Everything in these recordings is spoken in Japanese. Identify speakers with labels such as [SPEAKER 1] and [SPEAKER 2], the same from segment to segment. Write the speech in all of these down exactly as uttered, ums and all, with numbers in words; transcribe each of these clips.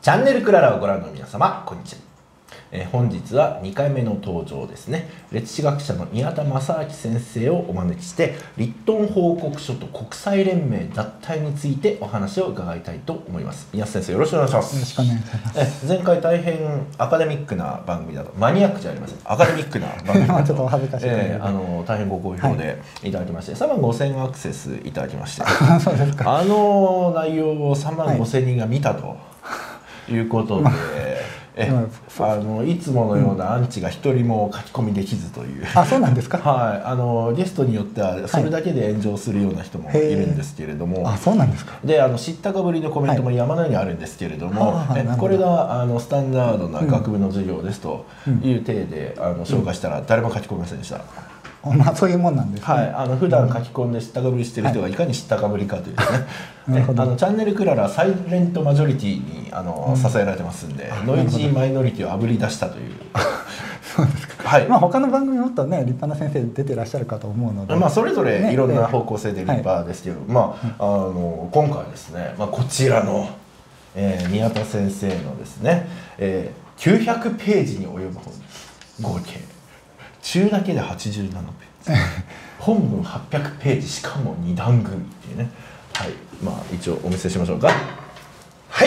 [SPEAKER 1] チャンネルクララをご覧の皆様、こんにちは。えー、本日はにかいめの登場ですね。歴史学者の宮田正明先生をお招きして、リットン報告書と国際連盟脱退についてお話を伺いたいと思います。宮田先生、よろしくお願いします。
[SPEAKER 2] よろしくお願いします。
[SPEAKER 1] え前回大変アカデミックな番組だと、マニアックじゃありません。アカデミックな番組だと
[SPEAKER 2] ちょっとお恥ずかしい、
[SPEAKER 1] えー、あの大変ご好評でいただきまして、はい、さんまんごせんアクセスいただきまして
[SPEAKER 2] そうですか。
[SPEAKER 1] あの内容をさんまんごせんにんが見たということで、はいえあのいつものようなアンチが一人も書き込みできずという、
[SPEAKER 2] あ、そうなんですか。
[SPEAKER 1] はい、あのゲストによってはそれだけで炎上するような人もいるんですけれども、
[SPEAKER 2] あ、そうなんですか。
[SPEAKER 1] であの知ったかぶりのコメントも山のようにあるんですけれども、はい、えこれがあのスタンダードな学部の授業ですという体で、あの紹介したら誰も書き込みませんでした。
[SPEAKER 2] まあそういうもんなんですね。
[SPEAKER 1] はい、あの普段書き込んで知ったかぶりしてる人がいかに知ったかぶりかというですね、あのチャンネルクララサイレントマジョリティにあの、うん、支えられてますんで、ノイジーマイノリティをあぶり出したという。
[SPEAKER 2] そうですか。はい。まあ他の番組もっとね立派な先生出てらっしゃるかと思うので、
[SPEAKER 1] まあそれぞれいろんな方向性で立派ですけど、ねえー、まあ、はい、あの今回ですね、まあこちらの、えー、宮田先生のですね、えー、きゅうひゃくページに及ぶ本合計。中だけではちじゅうななページ本文はっぴゃくページ、しかもにだん組っていうね、はい、まあ一応お見せしましょうか。はい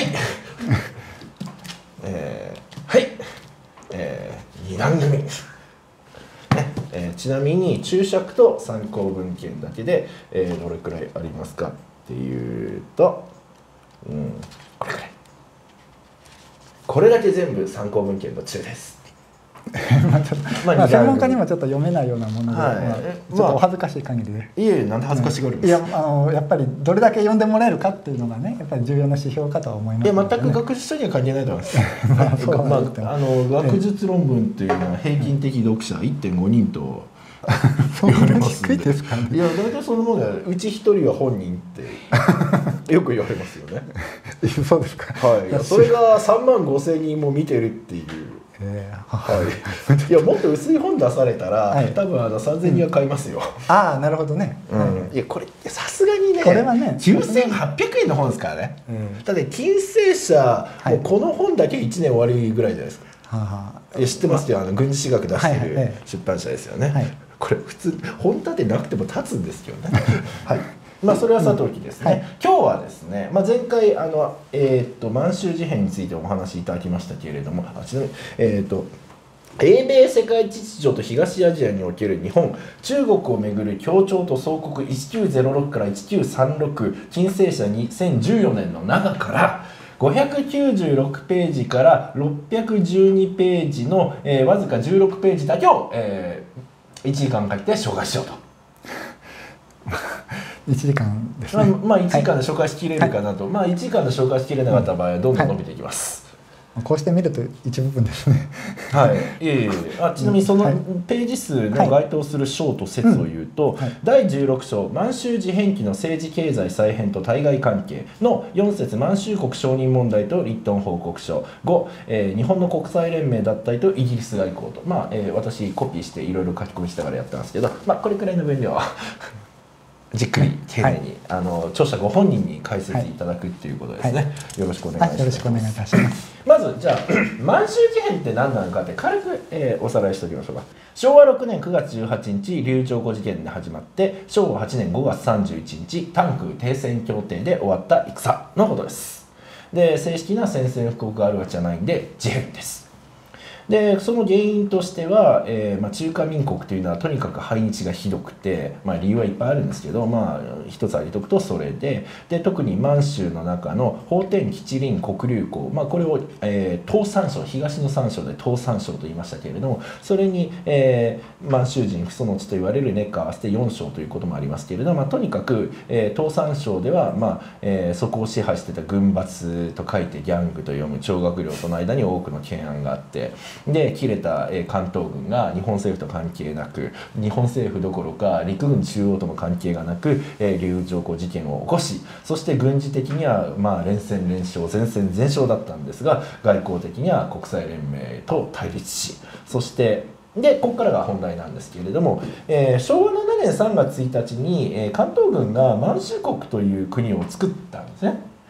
[SPEAKER 1] えー、はい、えー、にだん組、ねえー、ちなみに注釈と参考文献だけで、えー、どれくらいありますかっていうと、うん、これくらい、これだけ全部参考文献の中です。
[SPEAKER 2] まあちょっとまあ専門家にもちょっと読めないようなもので、はい、まあ、ちょっとお恥ずかしい限りで、
[SPEAKER 1] いえいえ、なんで恥ずかしがるんですか。
[SPEAKER 2] いや、あのやっぱりどれだけ読んでもらえるかっていうのがね、やっぱり重要な指標かとは思います、ね。
[SPEAKER 1] いや、全く学術書には関係ないと思います。まあ、そうまあ、あの学術論文っていうのは平均的読者 いってんごにんと言われますんで。
[SPEAKER 2] 低いですかね。
[SPEAKER 1] いや、大体そのものがうちひとりは本人ってよく言われますよね。
[SPEAKER 2] そうですか。
[SPEAKER 1] はい。それがさんまんごせんにんも見てるっていう。えー、はい、いやもっと薄い本出されたら、はい、多分あのさんぜんにんは買いますよ。
[SPEAKER 2] うん、ああ、なるほどね。
[SPEAKER 1] うん、いやこれさすがにね、
[SPEAKER 2] これはね
[SPEAKER 1] きゅうせんはっぴゃくえんの本ですからね。うん、だって金星社、はい、もうこの本だけいちねん終わりぐらいじゃないですか。はあ、いや知ってますよ、あの軍事史学出してる出版社ですよね。はいはい、これ普通本立てなくても立つんですけどね。はい。まあそれはさておきですね、うんはい、今日はですね、まあ、前回あの、えー、と満州事変についてお話しいただきましたけれども、あちなみに、えー、と英米世界秩序と東アジアにおける日本中国をめぐる協調と総国いちきゅうゼロろくからいちきゅうさんろく金星社にせんじゅうよねんの中からごひゃくきゅうじゅうろくページからろっぴゃくじゅうにページの、えー、わずかじゅうろくページだけを、えー、いちじかんかけて紹介しようと。
[SPEAKER 2] いちじかんですね。
[SPEAKER 1] まあいちじかんで紹介しきれるかなと、はい、まあいちじかんで紹介しきれなかった場合はどんどん伸びていきます。
[SPEAKER 2] はい、こうして見ると一部分ですね。
[SPEAKER 1] はい。いえいえ。あ、ちなみにそのページ数の該当する章と節を言うと、はいはい、だいじゅうろく章満州事変期の政治経済再編と対外関係のよん節満州国承認問題とリットン報告書、ご、えー、日本の国際連盟脱退とイギリス外交と、まあ、えー、私コピーしていろいろ書き込みしながらやってますけど、まあこれくらいの分量は。じっくり丁寧に、はい、あの著者ご本人に解説いただくっていうことですね。はい、よろしくお願いします。
[SPEAKER 2] よろしくお願いいたします。
[SPEAKER 1] まずじゃあ満州事変って何なのかって軽く、えー、おさらいしておきましょうか。しょうわろくねんくがつじゅうはちにち柳条湖事件で始まってしょうわはちねんごがつさんじゅういちにち短空停戦協定で終わった戦のことです。で正式な宣戦布告があるわけじゃないんで事変です。でその原因としては、えーまあ、中華民国というのはとにかく排日がひどくて、まあ、理由はいっぱいあるんですけど、まあ、一つ挙げておくとそれで、で特に満州の中の奉天吉林黒竜江、まあ、これを、えー、東三省東の三省で東三省と言いましたけれども、それに、えー、満州人父祖の地と言われる熱河合わせてよん省ということもありますけれども、まあ、とにかく、えー、東三省では、まあえー、そこを支配していた軍閥と書いてギャングと読む張学良との間に多くの懸案があって。で切れた関東軍が日本政府と関係なく、日本政府どころか陸軍中央とも関係がなく柳条湖事件を起こし、そして軍事的にはまあ連戦連勝全戦全勝だったんですが、外交的には国際連盟と対立し、そしてでここからが本題なんですけれども、えー、しょうわななねんさんがつついたちに、えー、関東軍が満州国という国を作ったんですね。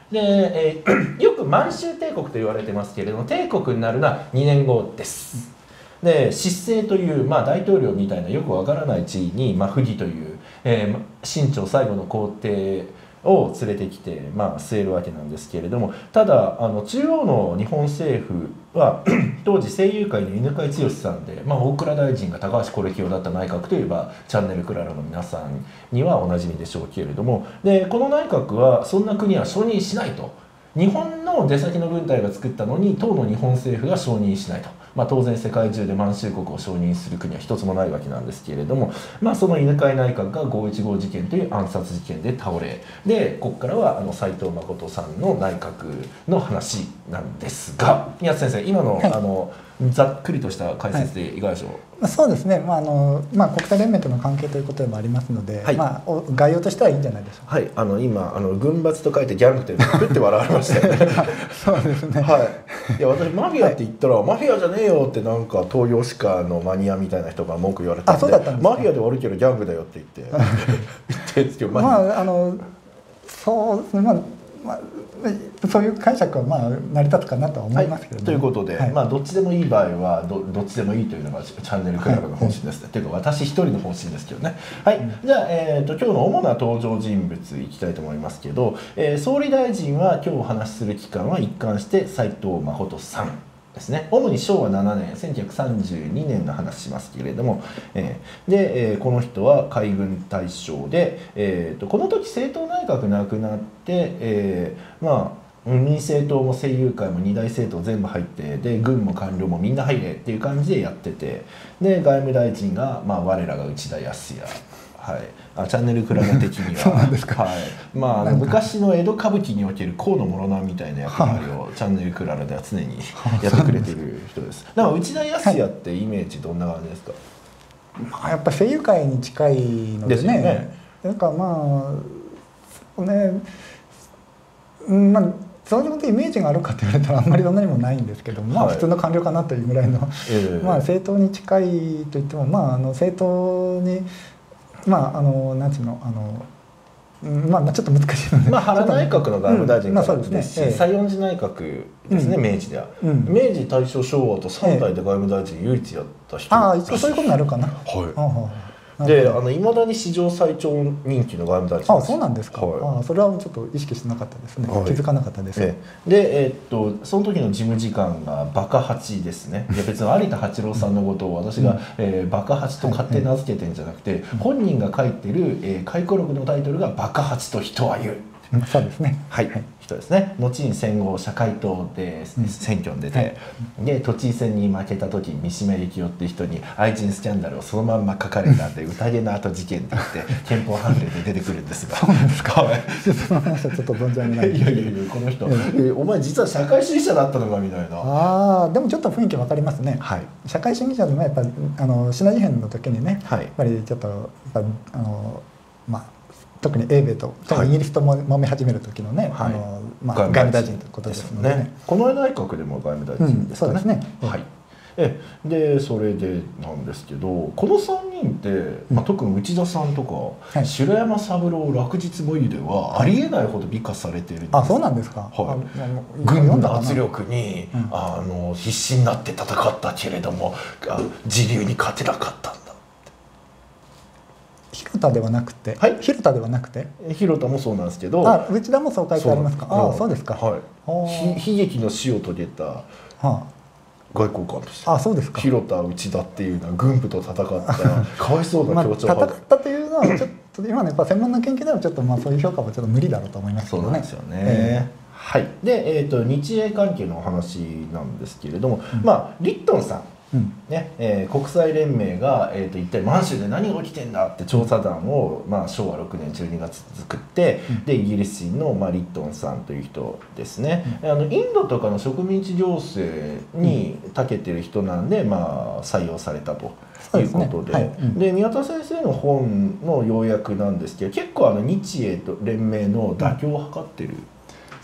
[SPEAKER 1] で、えー、よく満州帝国と言われてますけれども、帝国になるのはにねんごです。で執政という、まあ、大統領みたいなよくわからない地位に、まあ、溥儀という、えー、清朝最後の皇帝を連れてきて、まあ、据えるわけなんですけれども、ただあの中央の日本政府は当時政友会の犬養毅さんで、まあ、大蔵大臣が高橋是清だった内閣といえばチャンネルクララの皆さんにはおなじみでしょうけれども、でこの内閣はそんな国は承認しないと。日本の出先の軍隊が作ったのに当の日本政府が承認しないと、まあ、当然世界中で満州国を承認する国は一つもないわけなんですけれども、まあ、その犬養内閣がごいちごう事件という暗殺事件で倒れ、でここからはあの斉藤誠さんの内閣の話なんですが、宮津先生今の、はい、あのざっくりとした解説でいかがでしょう。
[SPEAKER 2] はい、そうですね、まああのまあ、国際連盟との関係ということでもありますので、はい、まあ、概要としてはいいんじゃないでしょうか。
[SPEAKER 1] はい、あの今あの軍閥と書いてギャングというのをふって笑われましたよね。
[SPEAKER 2] そうですね、
[SPEAKER 1] はい、いや私マフィアって言ったら、はい、マフィアじゃねえよってなんか東洋歯科のマニアみたいな人が文句言われたんで、マフィアで悪いけどギャングだよって言って言ってるんですけど、
[SPEAKER 2] まああのそうですね、まあまあ、そういう解釈はまあ成り立つかなとは思いますけど、ね、はい、
[SPEAKER 1] ということで、はい、まあどっちでもいい場合は ど, どっちでもいいというのがチャンネルクラブの方針ですね、はい、というか私一人の方針ですけどね。はい、うん、じゃあ、えー、と今日の主な登場人物いきたいと思いますけど、えー、総理大臣は今日お話しする期間は一貫して斉藤誠さんですね。主にしょうわななねんせんきゅうひゃくさんじゅうにねんの話しますけれども、えー、で、えー、この人は海軍大将で、えー、とこの時政党内閣なくなって、えー、まあ民政党も政友会も二大政党全部入ってで軍も官僚もみんな入れっていう感じでやってて、で外務大臣が、まあ、我らが内田康也、はい、あチャンネルクラブ的には
[SPEAKER 2] そうなんですか、
[SPEAKER 1] はい、まあ、あの昔の江戸歌舞伎における河野諸直みたいな役割をチャンネルクラブでは常にやってくれている人です。だから内田康也ってイメージどんな感じですか。
[SPEAKER 2] まあ、やっぱ政友会に近いので ね, でねなんかまあね、うんまあそのことイメージがあるかって言われたらあんまりそんなにもないんですけど、まあ普通の官僚かなというぐらいの、はい、まあ政党に近いといっても、まああの政党にまああのなんていうのあのまあちょっと難しいので、
[SPEAKER 1] まあ原内閣の外務大臣からですし、西園寺内閣ですね、明治では、うん、明治大正昭和とさんだいで外務大臣唯一やった人、
[SPEAKER 2] ああそういうことになるかな。
[SPEAKER 1] はい。で、あの未だに史上最長任期の外務大臣です。
[SPEAKER 2] あ、そうなんですか。はい、あ、それはちょっと意識してなかったですね。はい、気づかなかったです。
[SPEAKER 1] えで、えー、っとその時の事務次官がバカ八ですね。いや別に有田八郎さんのことを私が、うん、えー、バカ八と勝手に名付けてんじゃなくて、はい、本人が書いてる、えー、回顧録のタイトルがバカ八と人は言う。
[SPEAKER 2] そうですね。
[SPEAKER 1] はい。はい、人ですね。後に戦後社会党で選挙に出て、はい、で都知事選に負けた時三島由紀夫って人に愛人スキャンダルをそのまんま書かれたんで宴の後事件って言って憲法判例で出てくるんですが。
[SPEAKER 2] そうなんですか。その話はちょっと存じ上げない。
[SPEAKER 1] いやいやいやこの人、えお前実は社会主義者だったのかみたいな。
[SPEAKER 2] ああでもちょっと雰囲気わかりますね。はい。社会主義者でもやっぱあのシナ事変の時にね、はい、やっぱりちょっとやっぱあのまあ。特に英米とイギリスとも揉め始める時のね、はい、あのまあ、外務大臣ということですので、ね、
[SPEAKER 1] この内閣でも外務大臣ですかね。
[SPEAKER 2] うん、そうですね。
[SPEAKER 1] はい。えでそれでなんですけどこのさんにんって、まあ、特に内田さんとか、はい、白山三郎落日母湯ではありえないほど美化されているんです。
[SPEAKER 2] あ、そうなんですか。
[SPEAKER 1] はい、軍の圧力に、うん、あの必死になって戦ったけれども時流に勝てなかったんだ。
[SPEAKER 2] 広田ではなくて、はい、広田ではなくて
[SPEAKER 1] 広田もそうなんですけど、
[SPEAKER 2] あ、内田もそう書いてありますか。ああ、そうですか。
[SPEAKER 1] はい、悲劇の死を遂げた、はあ、外交官として、
[SPEAKER 2] あ、そうですか。
[SPEAKER 1] 広田内田っていうのは軍部と戦ったかわいそうな協調、
[SPEAKER 2] まあ、戦ったというのはちょっと今のやっぱ専門の研究ではちょっとまあそういう評価はちょっと無理だろうと思いますけどね。
[SPEAKER 1] そうなんですよね。えーはい、で、えーと、日英関係のお話なんですけれども、うん、まあリットンさんうんねえー、国際連盟が、えー、と一体満州で何が起きてんだって調査団を、まあ、しょうわろくねんじゅうにがつ作って、うん、でイギリス人の、まあ、リットンさんという人ですね、うん、あのインドとかの植民地行政に長けてる人なんで、まあ、採用されたということで、ねはいうん、で宮田先生の本の要約なんですけど結構あの日英と連盟の妥協を図ってる。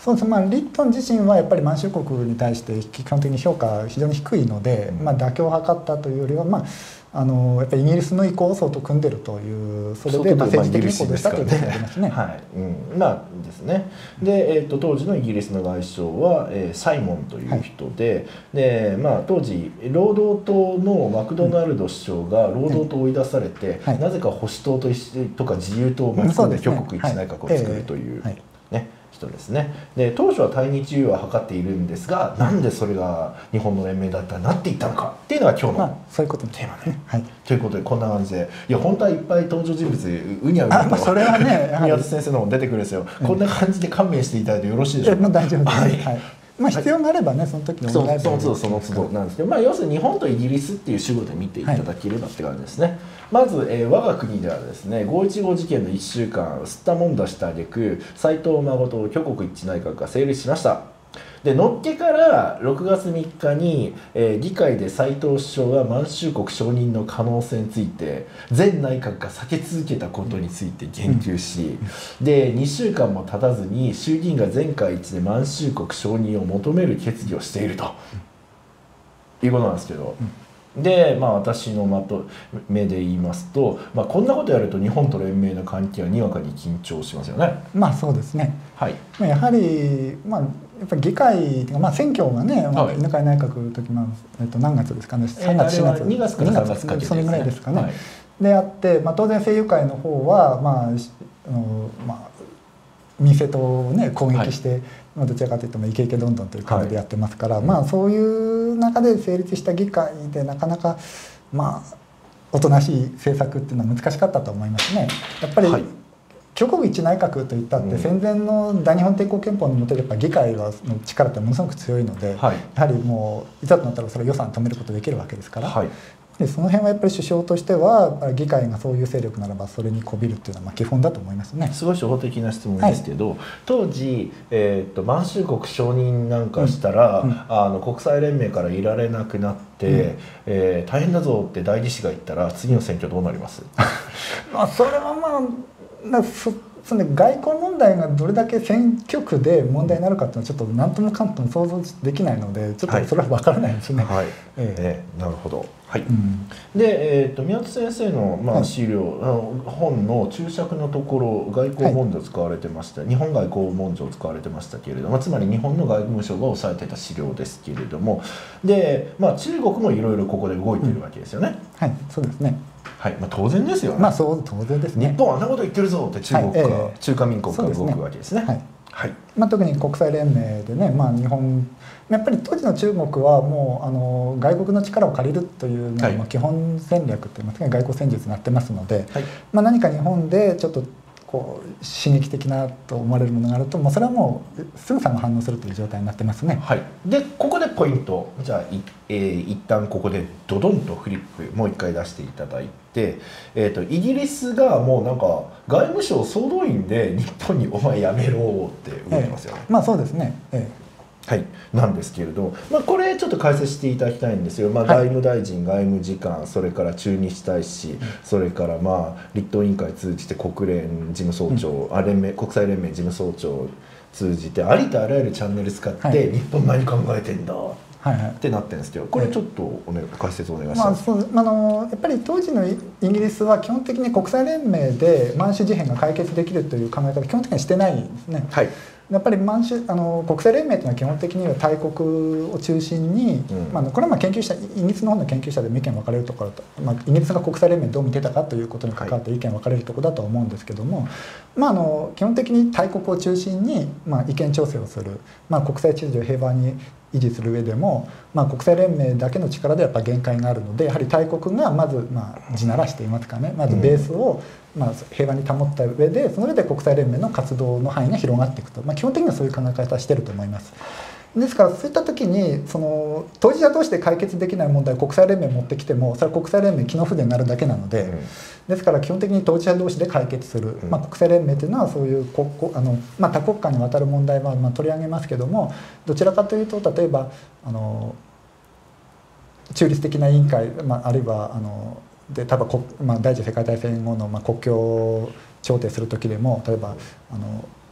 [SPEAKER 2] そうです、まあ、リットン自身はやっぱり満州国に対して基本的に評価非常に低いので、うん、まあ、妥協を図ったというよりは、まあ、あのやっぱりイギリスの意向を相当組んでるという、それでまあ政治的に行動したということになりますね。
[SPEAKER 1] はい、うん、まあですね。で、えー、と当時のイギリスの外相は、えー、サイモンという人で、はい、で、まあ、当時労働党のマクドナルド首相が労働党を追い出されて、はい、なぜか保守党ととか自由党を巻き込んで挙国一致内閣を作るという、ね、人ですね。で、当初は対日融和を図っているんですが、なんでそれが日本の連盟だったらなっていったのかっていうのが今日のテーマね。はい、ということでこんな感じで、いや本当はいっぱい登場人物うにゃうにゃと
[SPEAKER 2] それはね
[SPEAKER 1] 宮田先生のも出てくるんですよ。こんな感じで勘弁していただいてよろしいでしょうか。
[SPEAKER 2] 大丈夫です。
[SPEAKER 1] はい、
[SPEAKER 2] はい、まあ、必要があればね、その時に
[SPEAKER 1] お願いします。そうそう、その都度なんですけど、まあ、要するに日本とイギリスっていう主語で見ていただければって感じですね。はい、まず、えー、我が国ではですね、ごいちご事件のいっしゅうかん吸ったもんだした挙句、斉藤誠挙国一致内閣が成立しました。で、のっけからろくがつみっかに、えー、議会で斉藤首相が満州国承認の可能性について前内閣が避け続けたことについて言及し、うん、でにしゅうかんも経たずに衆議院が全会一致で満州国承認を求める決議をしていると、うん、いうことなんですけど、うん、で、まあ、私のまとめで言いますと、まあ、こんなことやると日本と連盟の関係はにわかに緊張しますよね。
[SPEAKER 2] まあそうですね。
[SPEAKER 1] はい、
[SPEAKER 2] やはり、まあやっぱり議会、まあ、選挙がね、まあ、犬飼内閣の時、まあえっと、何月ですかね、さんがつしがつ、
[SPEAKER 1] にがつからさんがつかけて、
[SPEAKER 2] それぐらいですかね。はい、であって、まあ、当然政友会の方は、まああのまあ、民政党を、ね、攻撃して、はい、まあ、どちらかというとイケイケどんどんという感じでやってますから、はい、まあ、そういう中で成立した議会でなかなか、まあ、おとなしい政策っていうのは難しかったと思いますね。やっぱり、はい、挙国一致内閣といったって、うん、戦前の大日本帝国憲法の下でやっぱ議会の力ってものすごく強いので、はい、やはりもういざとなったらそれを予算止めることできるわけですから、はい、でその辺はやっぱり首相としては議会がそういう勢力ならばそれにこびるっていうのはまあ基本だと思いますね。
[SPEAKER 1] すごい初歩的な質問ですけど、はい、当時、えー、と満州国承認なんかしたら、うんうん、あの国際連盟からいられなくなって、うん、えー、大変だぞって代議士が言ったら次の選挙どうなります
[SPEAKER 2] まあそれはまあなそその外交問題がどれだけ選挙区で問題になるかっていうのはちょっと何ともかんとも想像できないのでちょっとそれは分からないですね。
[SPEAKER 1] はい、えええー、なるほど。はい、うん、で、えー、と宮田先生の、まあ、資料、はい、あの本の注釈のところ外交文書を使われてました、はい、日本外交文書を使われてましたけれども、つまり日本の外務省が押さえてた資料ですけれども、で、まあ、中国もいろいろここで動いてるわけですよね。
[SPEAKER 2] うん、はい、そうですね。
[SPEAKER 1] はい、まあ、当然ですよね。
[SPEAKER 2] まあそう当然ですね。
[SPEAKER 1] 日本はあんなこと言ってるぞって中国か、はい、えー、中華民国が動くわけですね。はい、はい、
[SPEAKER 2] まあ、特に国際連盟でね、まあ、日本やっぱり当時の中国はもうあの外国の力を借りるというのが、はい、まあ基本戦略といいますか外交戦術になってますので、はい、まあ、何か日本でちょっとこう刺激的なと思われるものがあると、もうそれはもうすぐさま反応するという状態になってますね。
[SPEAKER 1] はい、でここでポイント、じゃあい、えー、一旦ここでドドンとフリップもう一回出していただいて、えー、とイギリスがもうなんか外務省総動員で日本に「お前やめろ」って動いてますよね。
[SPEAKER 2] えー、まあそうですね。えー
[SPEAKER 1] はい、なんですけれど、まあ、これちょっと解説していただきたいんですよ。まあ、外務大臣、はい、外務次官、それから駐日大使、うん、それからまあ立党委員会通じて国連事務総長、うん、あ連盟国際連盟事務総長を通じてありとあらゆるチャンネル使って、はい、日本何考えてんだってなってるんですけど、これちょっとお、ね、解説お願いします。
[SPEAKER 2] まあ、そうあのやっぱり当時のイギリスは基本的に国際連盟で満州事変が解決できるという考え方は基本的にはしてないんですね。はい、やっぱり満州あの国際連盟というのは基本的には大国を中心に、うん、まあ、これはまあ研究者イギリスの方の研究者でも意見分かれるところと、まあ、イギリスが国際連盟どう見てたかということに関わって意見分かれるところだと思うんですけども、はい、まあ、あの基本的に大国を中心に、まあ、意見調整をする、まあ、国際秩序を平和に維持する上でも、まあ、国際連盟だけの力ではやっぱ限界があるので、やはり大国がまず、まあ、地ならしていますかね、まずベースを、まあ、平和に保った上で、その上で国際連盟の活動の範囲が広がっていくと、まあ、基本的にはそういう考え方をしていると思います。ですからそういった時にその当事者同士で解決できない問題を国際連盟に持ってきてもそれは国際連盟機能不全になるだけなので、うん、ですから基本的に当事者同士で解決する、うん、まあ、国際連盟というのはそういう国あの、まあ、多国間にわたる問題はまあ取り上げますけども、どちらかというと例えばあの中立的な委員会、まあ、あるいはあので多分、まあ、第一次世界大戦後のまあ国境を調停する時でも例えばあの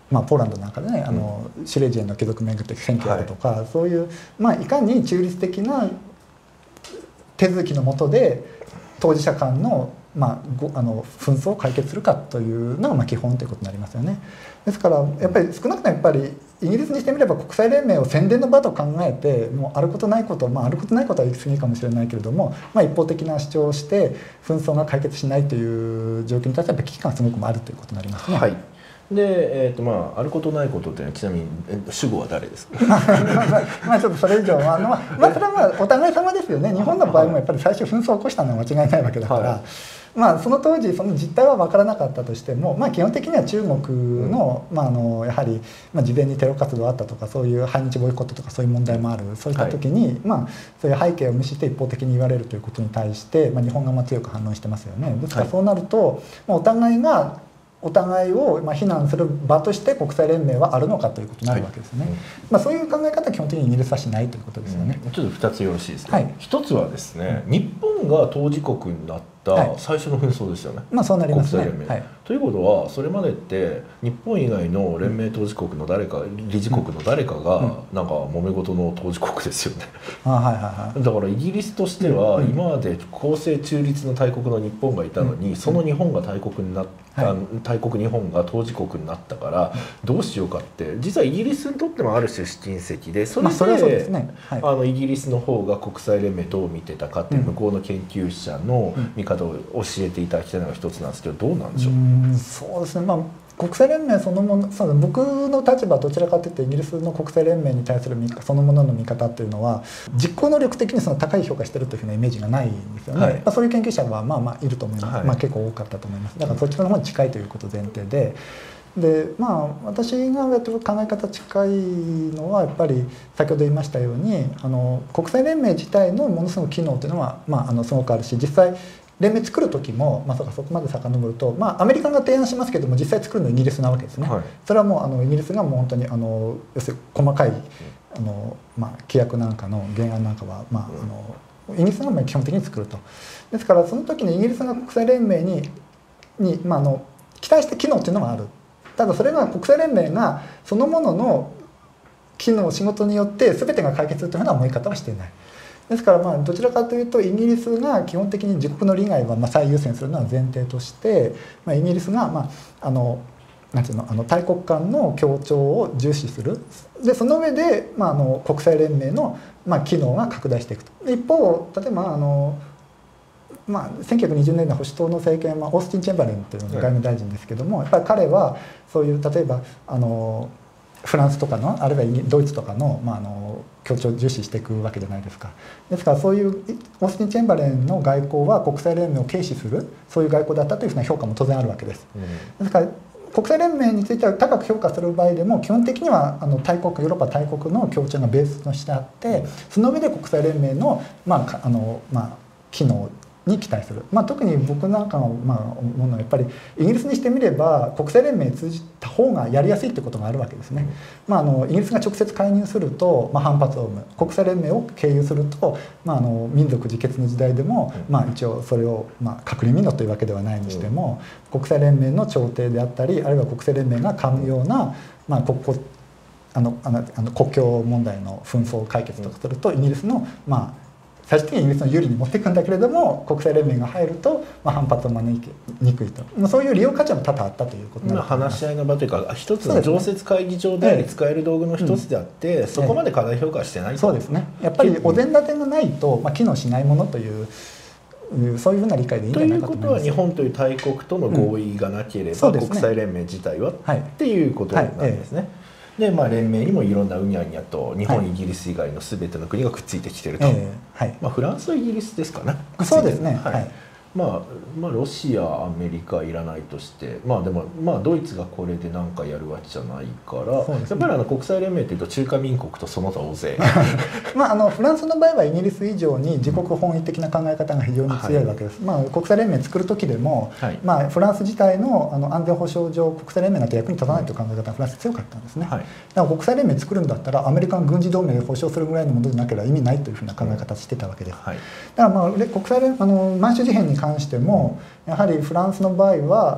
[SPEAKER 2] まあ、ポーランドなんかでねあの、うん、シュレジエンの帰属をめぐって選挙やるとか、はい、そういう、まあ、いかに中立的な手続きの下で当事者間のまあ、ごあの紛争を解決するかというのがまあ基本ということになりますよね。ですからやっぱり少なくともやっぱりイギリスにしてみれば国際連盟を宣伝の場と考えてもうあることないこと、まあ、あることないことは言い過ぎかもしれないけれども、まあ、一方的な主張をして紛争が解決しないという状況に対しては危機感がすごくあるということになりますね。
[SPEAKER 1] はいでえーとまあ、あることないことっていうのはちなみに主語は誰ですか
[SPEAKER 2] まあちょっとそれ以上はあの、まあ、それはまあお互い様ですよね。日本の場合もやっぱり最初紛争を起こしたのは間違いないわけだから、はい、まあ、その当時その実態は分からなかったとしても、まあ、基本的には中国の、まあ、あのやはり、まあ、事前にテロ活動あったとかそういう反日ボイコットとかそういう問題もあるそういった時に、はい、まあ、そういう背景を無視して一方的に言われるということに対して、まあ、日本側も強く反応してますよね。ですからそうなると、はい、まあ、お互いがお互いをまあ非難する場として国際連盟はあるのかということになるわけですね。はい、まあ、そういう考え方は基本的にイギリスはしないということですよね。
[SPEAKER 1] うん、ちょっとふたつよろしいですか。はい、ひとつはですね、日本が当事国になった最初の紛争ですよね。はい、
[SPEAKER 2] まあそうなりますね。
[SPEAKER 1] はい、ということはそれまでって日本以外の連盟当事国の誰か、理事国の誰かがなんか揉め事の当事国ですよね。
[SPEAKER 2] あ、はいはいはい、
[SPEAKER 1] だからイギリスとしては今まで公正中立の大国の日本がいたのに、その日本が大国になった、はい、大国日本が当事国になったからどうしようかって実はイギリスにとってもある種試金石で、それで、まあ、それはそうですね。はい、あのイギリスの方が国際連盟どう見てたかって向こうの研究者の見方を教えていただきたいのが一つなんですけど、どうなんでしょう。う
[SPEAKER 2] ーん、そうですね、まあ国際連盟そのもの、そう僕の立場はどちらかというとイギリスの国際連盟に対するそのものの見方というのは実行能力的にその高い評価しているというふうなイメージがないんですよね。はい、まあ、そういう研究者はまあまあいると思います。はい、まあ、結構多かったと思います。だからそっちの方に近いということ前提で。でまあ、私がやってる考え方近いのはやっぱり先ほど言いましたようにあの国際連盟自体のものすごく機能というのは、まあ、あのすごくあるし、実際連盟作る時も、まあ、そこまで遡ると、まあ、アメリカが提案しますけども実際作るのはイギリスなわけですね。はい、それはもうあのイギリスがもう本当にあの要するに細かいあの、まあ、規約なんかの原案なんかは、まあ、あのイギリスが基本的に作ると。ですからその時にイギリスが国際連盟にに、まあ、あの期待した機能っていうのがある。ただそれが国際連盟がそのものの機能仕事によって全てが解決するというような思い方はしていない。ですからまあどちらかというとイギリスが基本的に自国の利害はまあ最優先するのは前提として、まあ、イギリスがまああのなんていうのあの大国間の協調を重視する。でその上でまああの国際連盟のまあ機能が拡大していくと。一方例えばあのまあ、せんきゅうひゃくにじゅうねんだい保守党の政権はオースティン・チェンバレンというのが外務大臣ですけども、やっぱり彼はそういう例えばあのフランスとかのあるいはドイツとかの、まあ、あの協調を重視していくわけじゃないですか。ですからそういうオースティン・チェンバレンの外交は国際連盟を軽視するそういう外交だったというふうな評価も当然あるわけです。うん、ですから国際連盟については高く評価する場合でも基本的にはあの大国ヨーロッパ大国の協調がベースとしてあってその上で国際連盟の、まああのまあ、機能に期待する、まあ、特に僕なんかの、まあ、思うのはやっぱりイギリスにしてみれば国際連盟に通じた方がやりやすいということがあるわけですね。まあ、あのイギリスが直接介入すると、まあ、反発を生む。国際連盟を経由すると、まあ、あの民族自決の時代でも、まあ、一応それを、まあ、隔離民族というわけではないにしても国際連盟の調停であったりあるいは国際連盟が噛むような、まあ、国交あのあのあの国境問題の紛争解決とかするとイギリスのまあ最終的にイギリスの有利に持っていくんだけれども国際連盟が入ると、まあ、反発を招きにくいと、まあ、そういう利用価値も多々あったということになると思います。
[SPEAKER 1] 話し合いの場というか一つの常設会議場であり使える道具の一つであって、うん、そこまで過大評価してないと。
[SPEAKER 2] そうですね。やっぱりお膳立てがないと、まあ、機能しないものというそういうふうな理解でいいんじゃないかと思います。
[SPEAKER 1] ということは日本という大国との合意がなければ、うんね、国際連盟自体は、はい、っていうことなんですね。はいええでまあ、連盟にもいろんなうにゃうにゃと日本、はい、イギリス以外の全ての国がくっついてきていると、えーはいまあ、フランスはイギリスですかね。
[SPEAKER 2] そうですね、
[SPEAKER 1] はいはいまあ、まあロシアアメリカはいらないとしてまあでもまあドイツがこれで何かやるわけじゃないから、ね、やっぱりあの国際連盟というと中華民国とその他大勢
[SPEAKER 2] まああのフランスの場合はイギリス以上に自国本位的な考え方が非常に強いわけです、はいまあ、国際連盟作る時でも、はいまあ、フランス自体 の, あの安全保障上国際連盟なんて役に立たないという考え方がフランス強かったんですね、はい、だから国際連盟作るんだったらアメリカの軍事同盟を保障するぐらいのものでなければ意味ないというふうな考え方をしてたわけです、はい、だからまあ国際連あの満州事変に関してもやはりフランスの場合は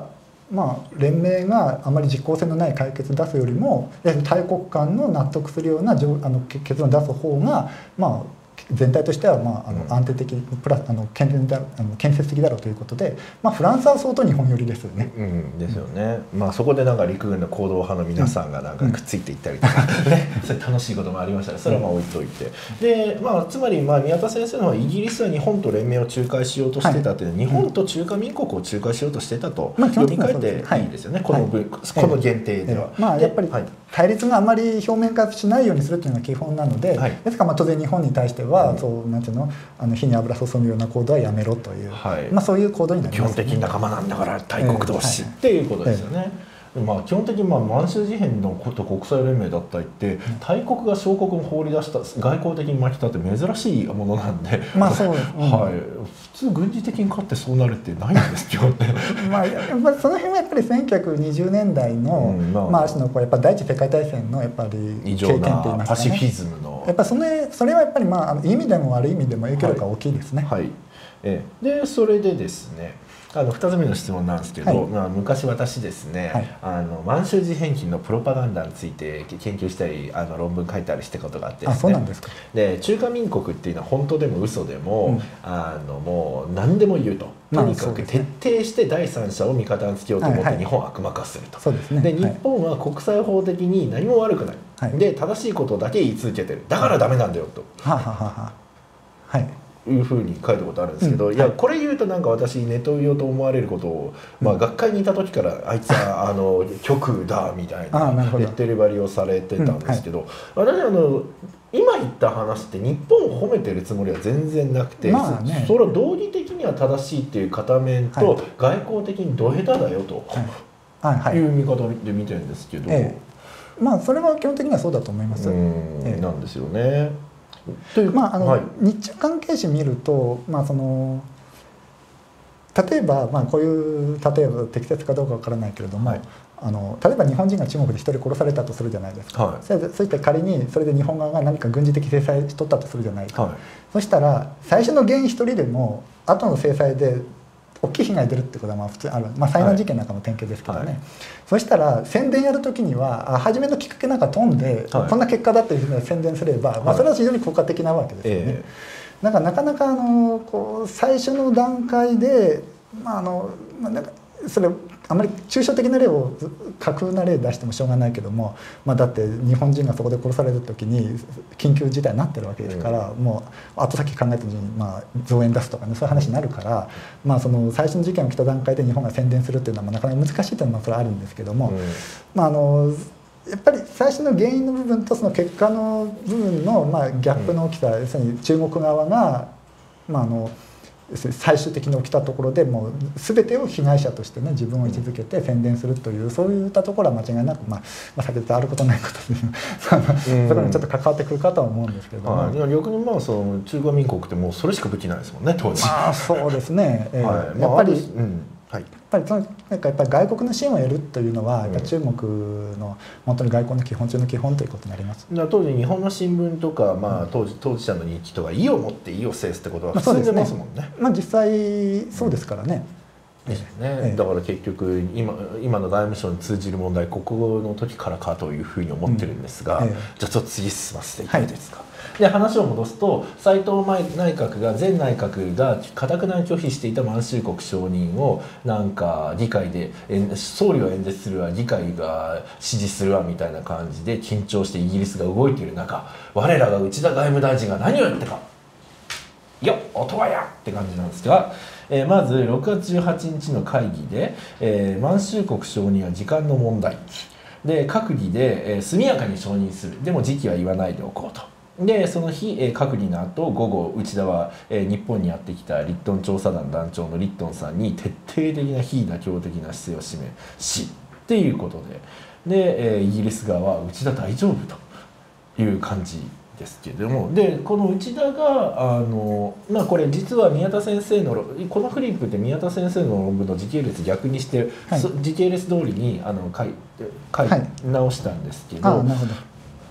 [SPEAKER 2] まあ、連盟があまり実効性のない解決を出すよりもやはり大国間の納得するようなあの結論を出す方が、まあ、全体としては、まあ、あの安定的プラスあの建設だあの建設的だろうということで、まあ、フランスは相当日本寄りですよね。
[SPEAKER 1] うん、ですよね、うん、まあ、そこでなんか陸軍の行動派の皆さんがなんかくっついていったりとか、うんね、そういう楽しいこともありましたね。それはまあ置いといて、で、まあ、つまりまあ宮田先生の方はイギリスは日本と連盟を仲介しようとしてたという、はい、日本と中華民国を仲介しようとしてたと読み替えていいですよね、この分、はい、この限定では。
[SPEAKER 2] ええまあ、やっぱり対立があまり表面化しないようにするというのが基本なので、はい、ですからまあ当然日本に対しては、うん、そうなんていうの、あの火に油注ぐような行動はやめろという、はい、まあ、そういう行動になります、ね、
[SPEAKER 1] 基本的に仲間なんだから大国同士、えーはい、っていうことですよね。えーまあ、基本的にまあ満州事変のこと国際連盟だったりって大国が小国を放り出した外交的に巻き立て珍しいものなんで、
[SPEAKER 2] まあそう、うん、
[SPEAKER 1] はい、普通軍事的に勝ってそうなるってないんですよね。
[SPEAKER 2] まあやっぱりその辺はやっぱりせんきゅうひゃくにじゅうねんだいの、うん、まあ、まあ、あのやっぱ第一次世界大戦のやっぱり
[SPEAKER 1] 異常なパシフィズムの
[SPEAKER 2] やっぱそれそれはやっぱりまああのいい意味でも悪い意味でも影響力が大きいですね。
[SPEAKER 1] はい、はい、えでそれでですね。あのふたつめの質問なんですけど、はい、まあ、昔私ですね、はい、あの満州事変期のプロパガンダについて研究したりあの論文書いたりしたことがあってですね。
[SPEAKER 2] あ、そうなんですか。
[SPEAKER 1] で中華民国っていうのは本当でも嘘でも、うん、あのもう何でも言うととにかく徹底して第三者を味方につけようと思って日本を悪魔化すると。で日本は国際法的に何も悪くない、はい、で正しいことだけ言い続けてる、だからダメなんだよと。
[SPEAKER 2] はははは、はい、
[SPEAKER 1] いうふうに書いたことあるんですけど、うん、いやこれ言うとなんか私ネトウヨと思われることを、まあ、学会にいた時からあいつはあの極右だみたいなレッテル張りをされてたんですけど、うん、はい、私あの今言った話って日本を褒めてるつもりは全然なくて、まあね、それは道義的には正しいっていう片面と、はい、外交的にど下手だよと、はいはい、いう見方で見てるんですけど、
[SPEAKER 2] ええ、まあそれは基本的にはそうだと思います。うん、
[SPEAKER 1] ええ、なんですよね。
[SPEAKER 2] というまああの、はい、日中関係史見ると、まあ、その例えば、まあ、こういう例えば適切かどうかわからないけれども、はい、あの例えば日本人が中国で一人殺されたとするじゃないですか、はい、そして仮にそれで日本側が何か軍事的制裁を取ったとするじゃないか、はい、そしたら最初の原因一人でも後の制裁で大きい被害出るってことはまあ普通ある、まあ、災難事件なんかの典型ですけどね、はい、そしたら宣伝やるときには初めのきっかけなんか飛んで、はい、こんな結果だっていうふうに宣伝すれば、はい、まあ、それは非常に効果的なわけですよね。えー、なんかなかなかあのこう最初の段階で、まああのまあ、なんかそれあまり抽象的な例を架空な例出してもしょうがないけども、まあ、だって日本人がそこで殺される時に緊急事態になってるわけですから、うん、もう後先考えた時にまあ増援出すとかね、そういう話になるから、まあ、その最初の事件が来た段階で日本が宣伝するっていうのはなかなか難しいというのはそれはあるんですけども、うん、まああのやっぱり最初の原因の部分とその結果の部分のまあギャップの大きさ、うん、要するに中国側がまああの最終的に起きたところでもう全てを被害者としてね自分を位置づけて宣伝するというそういったところは間違いなく、まあ、まあ先ほどあることないことでそこにちょっと関わってくるかとは思うんですけども、
[SPEAKER 1] はい、逆にまあその中華民国ってもうそれしか武器ないですもんね当時。
[SPEAKER 2] まあそうですね、えーはい、やっぱり、うん、はい、やっぱりそのなんかやっぱり外国の支援を得るというのはやっぱ中国の本当に外交の基本中の基本ということになります。
[SPEAKER 1] 当時日本の新聞とか、まあ、当時当事者の日記とか意を持って意を制すってことは普通に出ますもんね。
[SPEAKER 2] まあ、実際そうですからね。
[SPEAKER 1] うん、ですね、ええ、だから結局 今, 今の外務省に通じる問題国語の時からかというふうに思ってるんですが、うん、ええ、じゃあちょっと次進ませていただいていいですか。はい、で話を戻すと斉藤内閣が前内閣が固くなに拒否していた満州国承認をなんか議会で総理は演説するわ議会が支持するわみたいな感じで緊張してイギリスが動いている中、我らが内田外務大臣が何をやったか、よっ音羽やって感じなんですが、えー、まずろくがつじゅうはちにちの会議で、えー、満州国承認は時間の問題で閣議で、えー、速やかに承認する、でも時期は言わないでおこうと。でその日、えー、閣議の後午後内田は、えー、日本にやってきたリットン調査団団長のリットンさんに徹底的な非妥協的な姿勢を示しっていうことでで、えー、イギリス側は内田大丈夫という感じですけれども、でこの内田があの、まあ、これ実は宮田先生のこのフリップって宮田先生の論文の時系列逆にして、はい、時系列通りにあの書い書い直したんですけど。
[SPEAKER 2] あ、なるほど。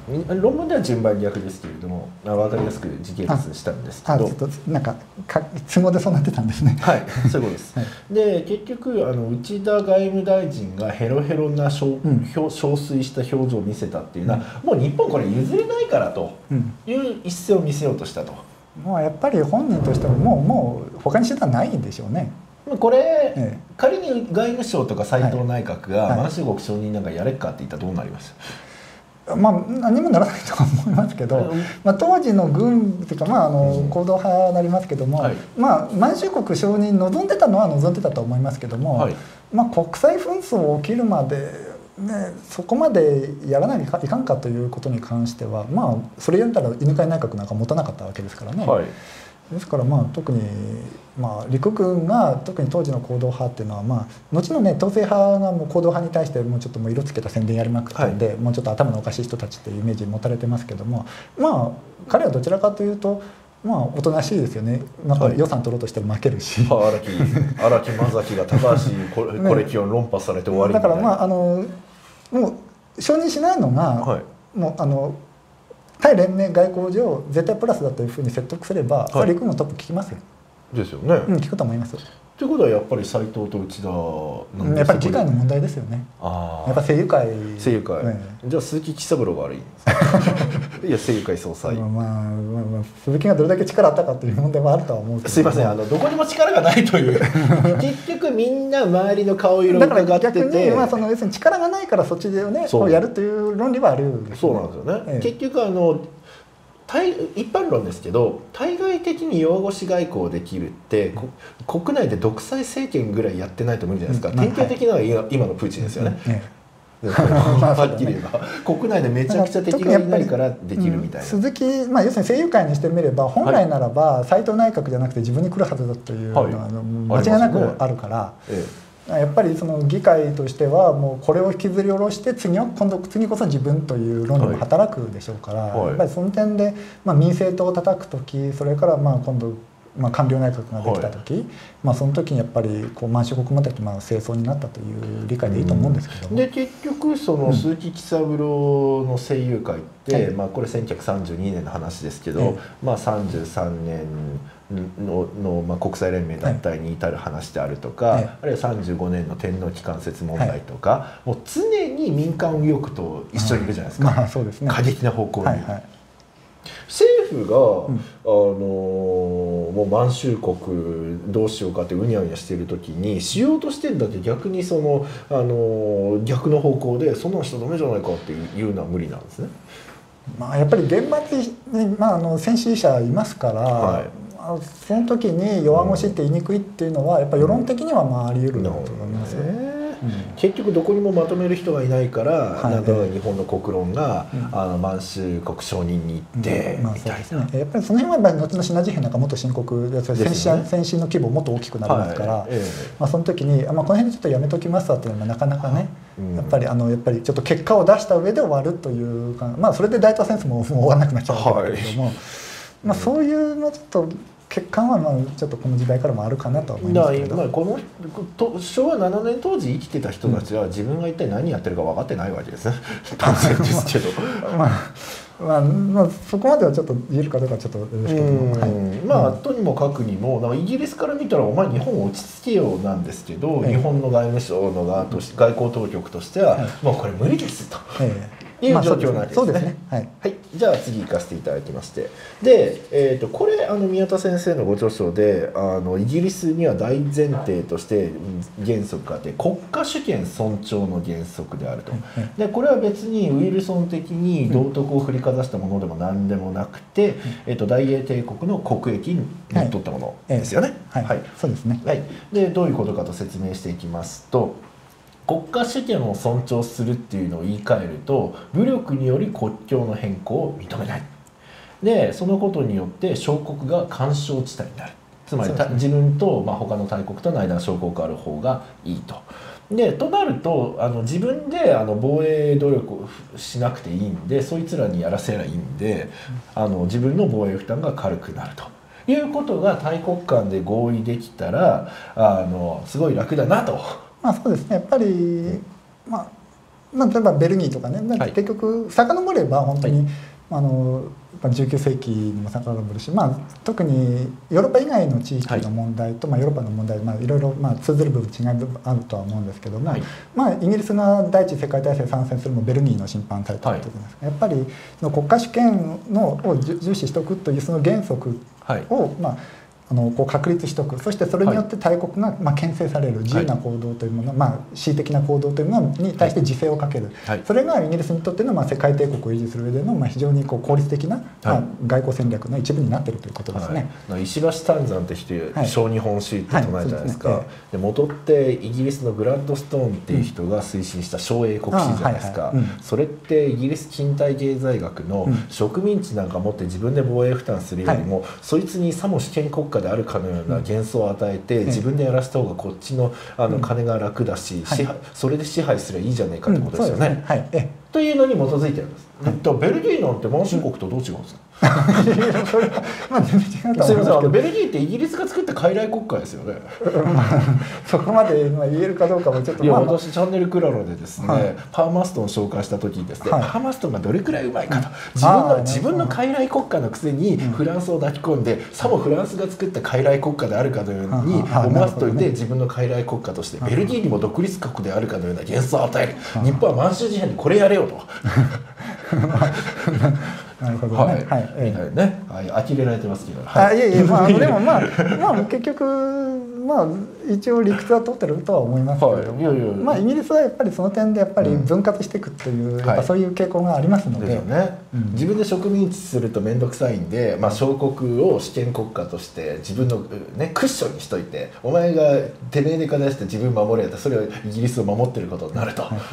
[SPEAKER 1] 論文では順番逆ですけれども、分かりやすく時系列したんですけど、
[SPEAKER 2] あちょっとなんかか都合でそうなってたんですね。
[SPEAKER 1] はい、そういうことです。はい、で結局あの内田外務大臣がヘロヘロな憔悴した表情を見せたっていうのは、うん、もう日本これ譲れないからという一線を見せようとしたと。
[SPEAKER 2] もうやっぱり本人としてももうもう他に手段ないんでしょうね。
[SPEAKER 1] これ、ええ、仮に外務省とか斉藤内閣が満州国承認なんかやれっかって言ったらどうなります？
[SPEAKER 2] まあ、何もならないとは思いますけど、まあ、当時の軍というか、まあ、あの行動派になりますけども、はい、まあ、満州国承認望んでたのは望んでたと思いますけども、はい、まあ、国際紛争起きるまで、ね、そこまでやらないといかんかということに関しては、まあ、それやったら犬飼内閣なんか持たなかったわけですからね。はい、ですからまあ特にまあ陸軍が特に当時の行動派っていうのはまあ後のね統制派がもう行動派に対してもうちょっともう色つけた宣伝やりまくったんで、はい、もうちょっと頭のおかしい人たちっていうイメージ持たれてますけども、まあ彼はどちらかというとまあおとなしいですよね。なんか予算取ろうとしても負けるし、
[SPEAKER 1] 荒木荒木正樹が高橋コレキを論破されて終わりみたいな。
[SPEAKER 2] だからまああのもう承認しないのが、はい、もうあの対連盟外交上絶対プラスだというふうに説得すれば、はい、陸軍のトップ聞きますよ。
[SPEAKER 1] ですよね。
[SPEAKER 2] うん、聞くと思います。
[SPEAKER 1] ということはやっぱり斉藤と内田なん
[SPEAKER 2] やっぱり次回の問題ですよね。あやっぱ声優会
[SPEAKER 1] 声優会、ね、じゃあ鈴木喜三郎が悪いんですか？いや声優会総裁、まあまあ
[SPEAKER 2] まあ、鈴木がどれだけ力あったかという問題もあるとは思うけど、
[SPEAKER 1] すいませんあのどこにも力がないという結局みんな周りの顔色を伺ってて、だから逆に、
[SPEAKER 2] まあ、その要するに力がないからそっちでねやるという論理はあるんです、ね、
[SPEAKER 1] そうなんですよね、ええ、結局あの一般論ですけど対外的に弱腰外交できるって国内で独裁政権ぐらいやってないと無理じゃないですか、典型的なのは今、今のプーチンですよね、はっきり言えば国内でめちゃくちゃ敵がいないからできるみたいな、
[SPEAKER 2] うん、鈴木、まあ、要するに声優会にしてみれば本来ならば斉藤内閣じゃなくて自分に来るはずだというのは間違いなくあるから、ええやっぱりその議会としてはもうこれを引きずり下ろして次は今度次こそ自分という論理も働くでしょうから、はい、やっぱりその点で、まあ、民政党を叩く時それからまあ今度、まあ、官僚内閣ができた時、はい、まあ、その時にやっぱりこう満州国までまあ政争になったという理解でいいと思うんですけども、
[SPEAKER 1] で結局その鈴木喜三郎の声優会って、うん、まあ、これせんきゅうひゃくさんじゅうにねんの話ですけど、はい、まあ、さんじゅうさんねんのの、まあ、国際連盟脱退に至る話であるとか、はい、あるいはさんじゅうごねんの天皇機関説問題とか、はい、もう常に民間右翼と一緒にいるじゃないですか、
[SPEAKER 2] まあそうですね、
[SPEAKER 1] 過激な方向に、はいはい、政府が、うん、あのもう満州国どうしようかってうにゃうにゃしている時にしようとしてるんだって逆にその、あの逆の方向でそんなのしちゃダメじゃないかっていうのは無理なんですね。
[SPEAKER 2] まあ、やっぱり現場に、まあ、あの戦死者いますから、はい、その時に弱腰って言いにくいっていうのはやっぱり世論的にはまああり得ると思いますよね。
[SPEAKER 1] うん、結局どこにもまとめる人がいないから、はい、なんか日本の国論が、うん、あの満州国承認に行って、うん、まあ、みたいな、
[SPEAKER 2] ね、やっぱりその辺はやっぱり後のシナ事変なんかもっと深刻で戦死、ね、戦死の規模もっと大きくなりますから、はい、ええ、まあ、その時に、まあ、この辺でちょっとやめときますわっていうのはなかなかね、うん、やっぱりあのやっぱりちょっと結果を出した上で終わるというか、まあ、それで大東戦争ももう終わらなくなっちゃうわけだけれども、はい、まあ、そういうのちょっと欠陥はまあちょっとこの時代からもあるかなとは思いますけど、
[SPEAKER 1] まあ、このとしょうわななねん当時生きてた人たちは自分が一体何やってるか分かってないわけですね、当然ですけど
[SPEAKER 2] まあまあまあ、そこまではちょっと言えるかどうかちょっとですけども、はい、
[SPEAKER 1] まあ、とにもかくにもなんかイギリスから見たらお前日本を落ち着けようなんですけど、ええ、日本の外務省の側とし外交当局としては、はい、もうこれ無理ですと。ええいう状況なんですね。
[SPEAKER 2] そうですね。はい。
[SPEAKER 1] はい。じゃあ次行かせていただきまして、で、えっとこれあの宮田先生のご著書で、あのイギリスには大前提として原則があって、国家主権尊重の原則であると。で、これは別にウィルソン的に道徳を振りかざしたものでも何でもなくて、えっと大英帝国の国益にのっとったものですよね。
[SPEAKER 2] はい。はい。そうですね。
[SPEAKER 1] はい。で、どういうことかと説明していきますと。国家主権を尊重するっていうのを言い換えると武力により国境の変更を認めないでそのことによって小国が干渉地帯になるつまり、ね、自分と、まあ、他の大国との間の小国がある方がいいと。でとなるとあの自分であの防衛努力をしなくていいんでそいつらにやらせりゃいいんであの自分の防衛負担が軽くなるということが大国間で合意できたらあのすごい楽だなと。
[SPEAKER 2] まあそうですね、やっぱり、まあ、 まあ、例えばベルギーとかね、
[SPEAKER 1] はい、
[SPEAKER 2] 結局遡れば本当に、はい、あのじゅうきゅう世紀にも遡るし、まあ、特にヨーロッパ以外の地域の問題と、はい、まあ、ヨーロッパの問題、まあ、いろいろまあ通ずる部分違い部分あるとは思うんですけども、はい、まあ、イギリスが第一次世界大戦参戦するもベルギーの侵犯されたことじゃないですか、はい、やっぱりの国家主権のを重視しておくというその原則を、はい、まああのこう確立しておく、そしてそれによって大国がまあ牽制される自由な行動というもの、はい、まあ、恣意的な行動というものに対して自制をかける、はい、それがイギリスにとってのまあ世界帝国を維持する上でのまあ非常にこう効率的なまあ外交戦略の一部になっているということですね、
[SPEAKER 1] はい、石橋湛山って人、はい、小日本主義って唱えたじゃないですか、はいはい、で、ね、で元ってイギリスのグラッドストーンっていう人が推進した小英国史じゃないですか、それってイギリス近代経済学の植民地なんか持って自分で防衛負担するよりも、はい、そいつにさも主権国家であるかのような幻想を与えて、うん、自分でやらせた方がこっち の, あの金が楽だし、うん、支配、それで支配すればいいじゃないかってことですよね。うん、そうですね、はい、えというのに基づいてるんです。はい、ベルギーなんて満州国とどう違うんですか？それはまあ全然違うと思うんですけど、すみません、あのベルギーってイギリスが作った傀儡国家ですよね。
[SPEAKER 2] まあ、そこまで言えるかどうかもちょっと、
[SPEAKER 1] いや、
[SPEAKER 2] まあ、
[SPEAKER 1] 私チャンネルクラロでですね、はい、パーマストンを紹介した時にですね、はい、パーマストンがどれくらいうまいかと、自分の自分の傀儡国家のくせにフランスを抱き込んで、うん、さもフランスが作った傀儡国家であるかのように思わせておいて、自分の傀儡国家としてベルギーにも独立国であるかのような幻想を与える。日本は満州事変でこれやれよと。
[SPEAKER 2] なるほどね。はい、はい、
[SPEAKER 1] みたいなね、はい、呆れられてますけど。
[SPEAKER 2] はい、あ、いやいや、まあ、でも、まあ、まあ、結局、まあ、一応理屈は取ってるとは思いますけれども、はい、いやいや、まあ、イギリスはやっぱりその点でやっぱり分割していくという、うん、やっぱそういう傾向がありますので、
[SPEAKER 1] ですよね、うん、自分で植民地すると面倒くさいんで、まあ、小国を主権国家として自分の、ね、クッションにしといて、お前がてめえで金出して自分守れやったら、それはイギリスを守ってることになると。はいはい、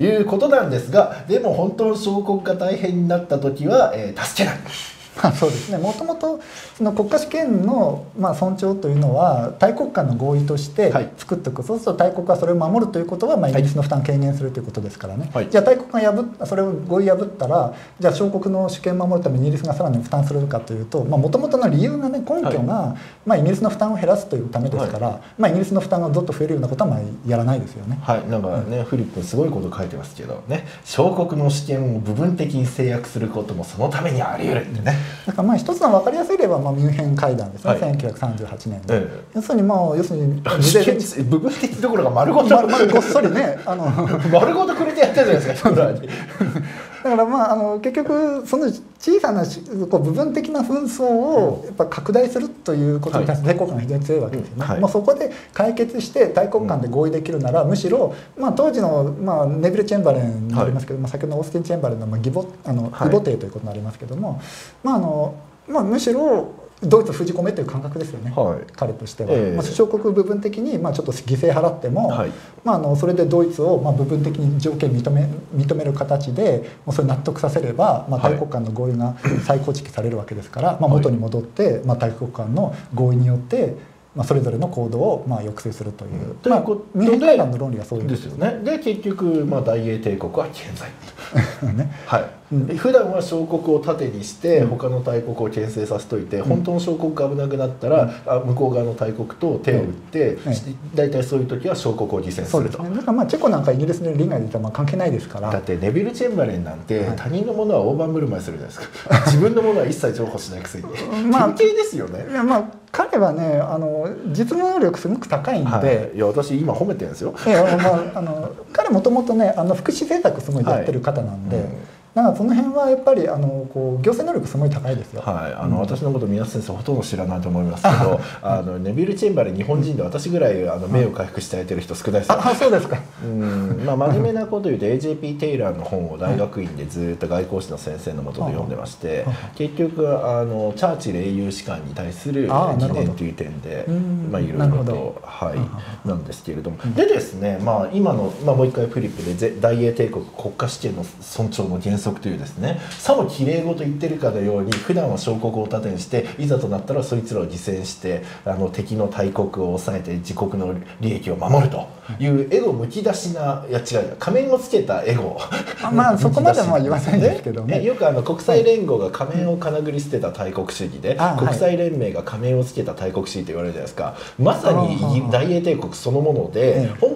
[SPEAKER 1] いうことなんですが、でも本当の小国が大変になった時は、えー、助けない。
[SPEAKER 2] そうですね、もともとその国家主権のまあ尊重というのは大国間の合意として作っておく、はい、そうすると大国はそれを守るということはまあイギリスの負担を軽減するということですからね、はい、じゃあ大国が破っそれを合意破ったら、じゃあ小国の主権を守るためにイギリスがさらに負担するかというと、もともとの理由がね、根拠が、はい、まあイギリスの負担を減らすというためですから、はい、まあイギリスの負担がどっと増えるようなことはまあやらないですよね。
[SPEAKER 1] はい、なんかね、うん、フリップすごいこと書いてますけどね、小国の主権を部分的に制約することもそのためにあり得るってね。
[SPEAKER 2] だからまあ一つの分かりやすい例はまあミュンヘン会談ですね、はい、せんきゅうひゃくさんじゅうはちねんで、ええ、要するにまあ要するに
[SPEAKER 1] 部分的どころが丸ごと
[SPEAKER 2] 丸ごっそりね、あの
[SPEAKER 1] 丸ごとくれてやってるじゃないですか。
[SPEAKER 2] だからまああの結局その小さなこう部分的な紛争をやっぱ拡大するということに対して抵抗感が非常に強いわけですよね。はい、まあそこで解決して大国間で合意できるなら、うん、むしろまあ当時のまあネビル・チェンバレンになりますけど、はい、まあ先ほどのオースティン・チェンバレンのまあ義母あの義母帝ということになりますけども、まああのまあむしろドイツを封じ込めという感覚ですよね、はい、彼としては、えーまあ、小国部分的にまあちょっと犠牲払っても、はい、まあ、あのそれでドイツをまあ部分的に条件認め認める形でもうそれ納得させれば、まあ、大国間の合意が再構築されるわけですから、はい、まあ、元に戻って、まあ、大国間の合意によってまあそれぞれの行動をまあ抑制するという、
[SPEAKER 1] ということで、
[SPEAKER 2] ミュンヘン会談の論理はそういう
[SPEAKER 1] ですよね。で結局、まあ、大英帝国は健在ね、はい、うん、普段は小国を盾にして他の大国を牽制させといて、うん、本当の小国が危なくなったら、うん、向こう側の大国と手を打って、うん、大体そういう時は小国を犠牲すると。
[SPEAKER 2] そうですね、だからまあチェコなんかイギリスの利害で言ったらまあ関係ないですから。
[SPEAKER 1] だってネビル・チェンバレンなんて、はい、他人のものは大盤振る舞いするじゃないですか。自分のものは一切譲歩しないくせにまあ典型ですよね。
[SPEAKER 2] いや、まあ彼はね、あの実務能力すごく高いんで、はい、
[SPEAKER 1] いや私今褒めてるんですよ。
[SPEAKER 2] いや、まあ、あの彼もともとね、あの福祉政策すごいやってる方なんで、はい、うん、だからその辺はやっぱりあのこう行政能力すごい高いですよ。
[SPEAKER 1] はい、あの、うん、私のこと宮瀬先生ほとんど知らないと思いますけど、あのネビル・チェンバレン日本人で私ぐらいあの名誉回復してあげてる人少ないですよ。
[SPEAKER 2] あ、そうですか。
[SPEAKER 1] うん、まあ真面目なこと言うと エージェーピー テイラーの本を大学院でずっと外交史の先生のもとで読んでまして、結局あのチャーチル英雄士官に対する疑念という点で、まあいろいろと、はい、なんですけれども、でですね、まあ今の、まあ、もう一回フリップで大英帝国国家主権の尊重の原則というですね、さもきれい事言ってるかのように普段は小国を盾にしていざとなったらそいつらを犠牲してあの敵の大国を抑えて自国の利益を守るというエゴむき出しな、いや違う、仮面をつけたエゴ
[SPEAKER 2] あ、まあそこまでは言わないですけどね。
[SPEAKER 1] よくあの国際連合が仮面をかなぐり捨てた大国主義で、はい、国際連盟が仮面をつけた大国主義と言われるじゃないですか。まさに大英帝国そのもので、本当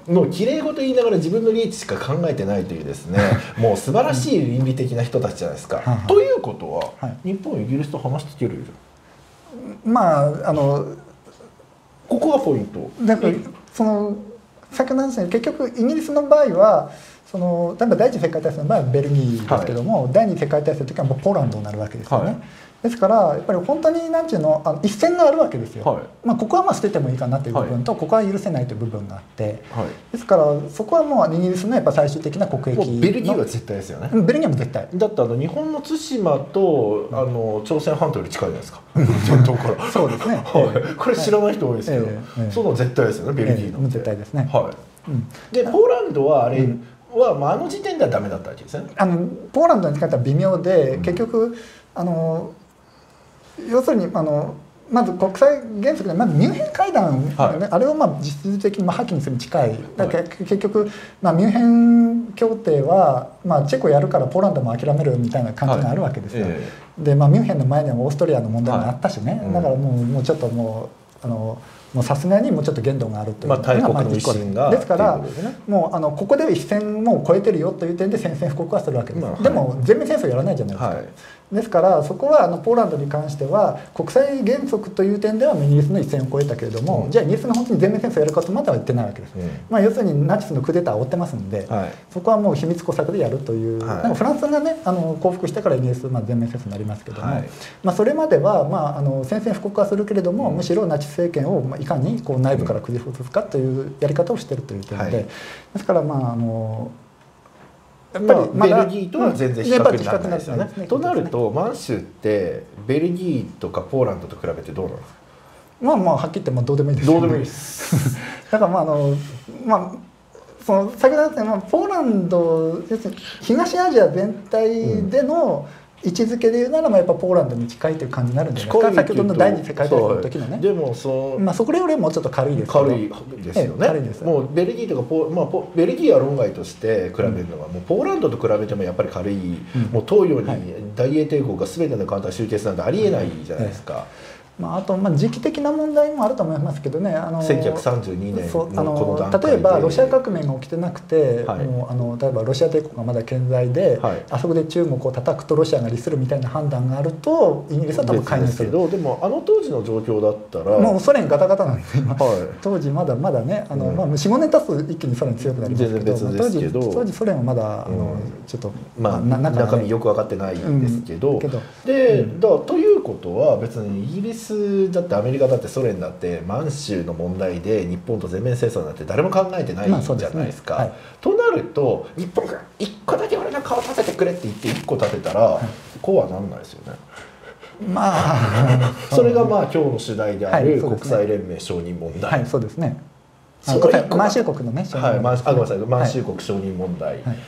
[SPEAKER 1] の綺麗事言いながら自分の利益しか考えてないというですねもう素晴らしい倫理的な人たちじゃないですか。ということは、はい、日本はイギリスと話していけるよ。
[SPEAKER 2] まああの
[SPEAKER 1] ここがポイント
[SPEAKER 2] だからその先ほどの話で結局イギリスの場合はその例えば第一次世界大戦の場合はベルギーですけども、はい、第二次世界大戦の時はもうポーランドになるわけですよね。はい、ですからやっぱり本当に何ていうのあの一線があるわけですよ。はい、まあここはまあ捨ててもいいかなという部分と、はい、ここは許せないという部分があって、はい、ですからそこはもうイギリスのやっぱ最終的な国益の
[SPEAKER 1] ベルギーは絶対ですよね。
[SPEAKER 2] ベルギーも絶対
[SPEAKER 1] だってあの日本の対馬とあの朝鮮半島より近いじゃないですか
[SPEAKER 2] そうですね、
[SPEAKER 1] はい、これ知らない人多いですけど、えーえー、その絶対ですよねベルギーの、
[SPEAKER 2] えー、絶対ですね。
[SPEAKER 1] はい、うん、でポーランドはあれ、うんはまあ、あの時点ではダメだったわけですね。
[SPEAKER 2] あのポーランドに関しては微妙で、うん、結局あの要するにあのまず国際原則でまずミュンヘン会談、ね、はい、あれをまあ実質的にまあ破棄にするに近いだから、はい、結局、まあ、ミュンヘン協定は、まあ、チェコやるからポーランドも諦めるみたいな感じがあるわけですよ。はい、えー、で、まあ、ミュンヘンの前にはオーストリアの問題もあったしね、はい、だからもう、もうちょっともうあのもうさすがにもうちょっと限度があるというのが、まあ、大国がですから、もうあのここで一線も超えてるよという点で宣戦布告はするわけです。まあ、はい、でも全面戦争やらないじゃないですか。はい、ですからそこはあのポーランドに関しては国際原則という点ではイギリスの一線を越えたけれども、うん、じゃあイギリスが本当に全面戦争やるかとまでは言ってないわけです。うん、まあ要するにナチスのクーデターを追ってますんで、はい、そこはもう秘密工作でやるという、はい、なんかフランスがねあの降伏してからイギリス、まあ、全面戦争になりますけども、はい、まあそれまでは、まあ、あの宣戦布告はするけれども、うん、むしろナチス政権をいかにこう内部からくじ崩すかというやり方をしているという点で、はい、ですからまああの
[SPEAKER 1] やっぱりまあ、ベルギーとは全然比較にならないですよね。となると満州ってベルギーとかポーランドと比べてどうなんですか。
[SPEAKER 2] まあまあはっきり言ってもどうでもいいです、ね、
[SPEAKER 1] どうでもいいです
[SPEAKER 2] だからまああのまあその先ほど言った、まあ、ポーランド要するに東アジア全体での、うん位置づけで言うならばやっぱポーランドに近いという感じになるんじゃないですか。先ほどの第二次世界大戦の時のね。
[SPEAKER 1] でもそ
[SPEAKER 2] まあそこよりもちょっと軽いですけど。
[SPEAKER 1] 軽いですよね。軽いです。もうベルギーとかポ、まあ、ポベルギーは論外として比べるのは、うん、もうポーランドと比べてもやっぱり軽い、うん、もう東洋に大英帝国が全ての艦隊集結なんてありえないじゃないですか。はいはい、ま
[SPEAKER 2] あ、あとまあ時期的な問題もあると思いますけどね。あの
[SPEAKER 1] せんきゅうひゃくさんじゅうにねんのこの段階で
[SPEAKER 2] 例えばロシア革命が起きてなくて、はい、もうあの例えばロシア帝国がまだ健在で、はい、あそこで中国を叩くとロシアが利するみたいな判断があるとイギリスは多分介入するけど、
[SPEAKER 1] でもあの当時の状況だったら
[SPEAKER 2] もうソ連ガタガタなんで今、はい、当時まだまだねあの、うん、まあ、よん、ごねん経つと一気にソ連強くなりますけど、
[SPEAKER 1] 当時
[SPEAKER 2] 当時ソ連はまだ、うん、あのちょっと、
[SPEAKER 1] まあ、まあ、中身よく分かってないんですけど、うん、けどで、うん、だということは別にイギリスだってアメリカだってソ連だって満州の問題で日本と全面戦争なんて誰も考えてないじゃないですか。まあそうですね。はい、となると日本がいっこだけ俺の顔立ててくれって言っていっこ立てたら、はい、こうはなんないですよね。まあそれがまあ今日の主題である国際連盟承認問題。
[SPEAKER 2] はい、そうですね。満州国のね、
[SPEAKER 1] はい、あ、ごめんなさい、満州国承認問題、はい、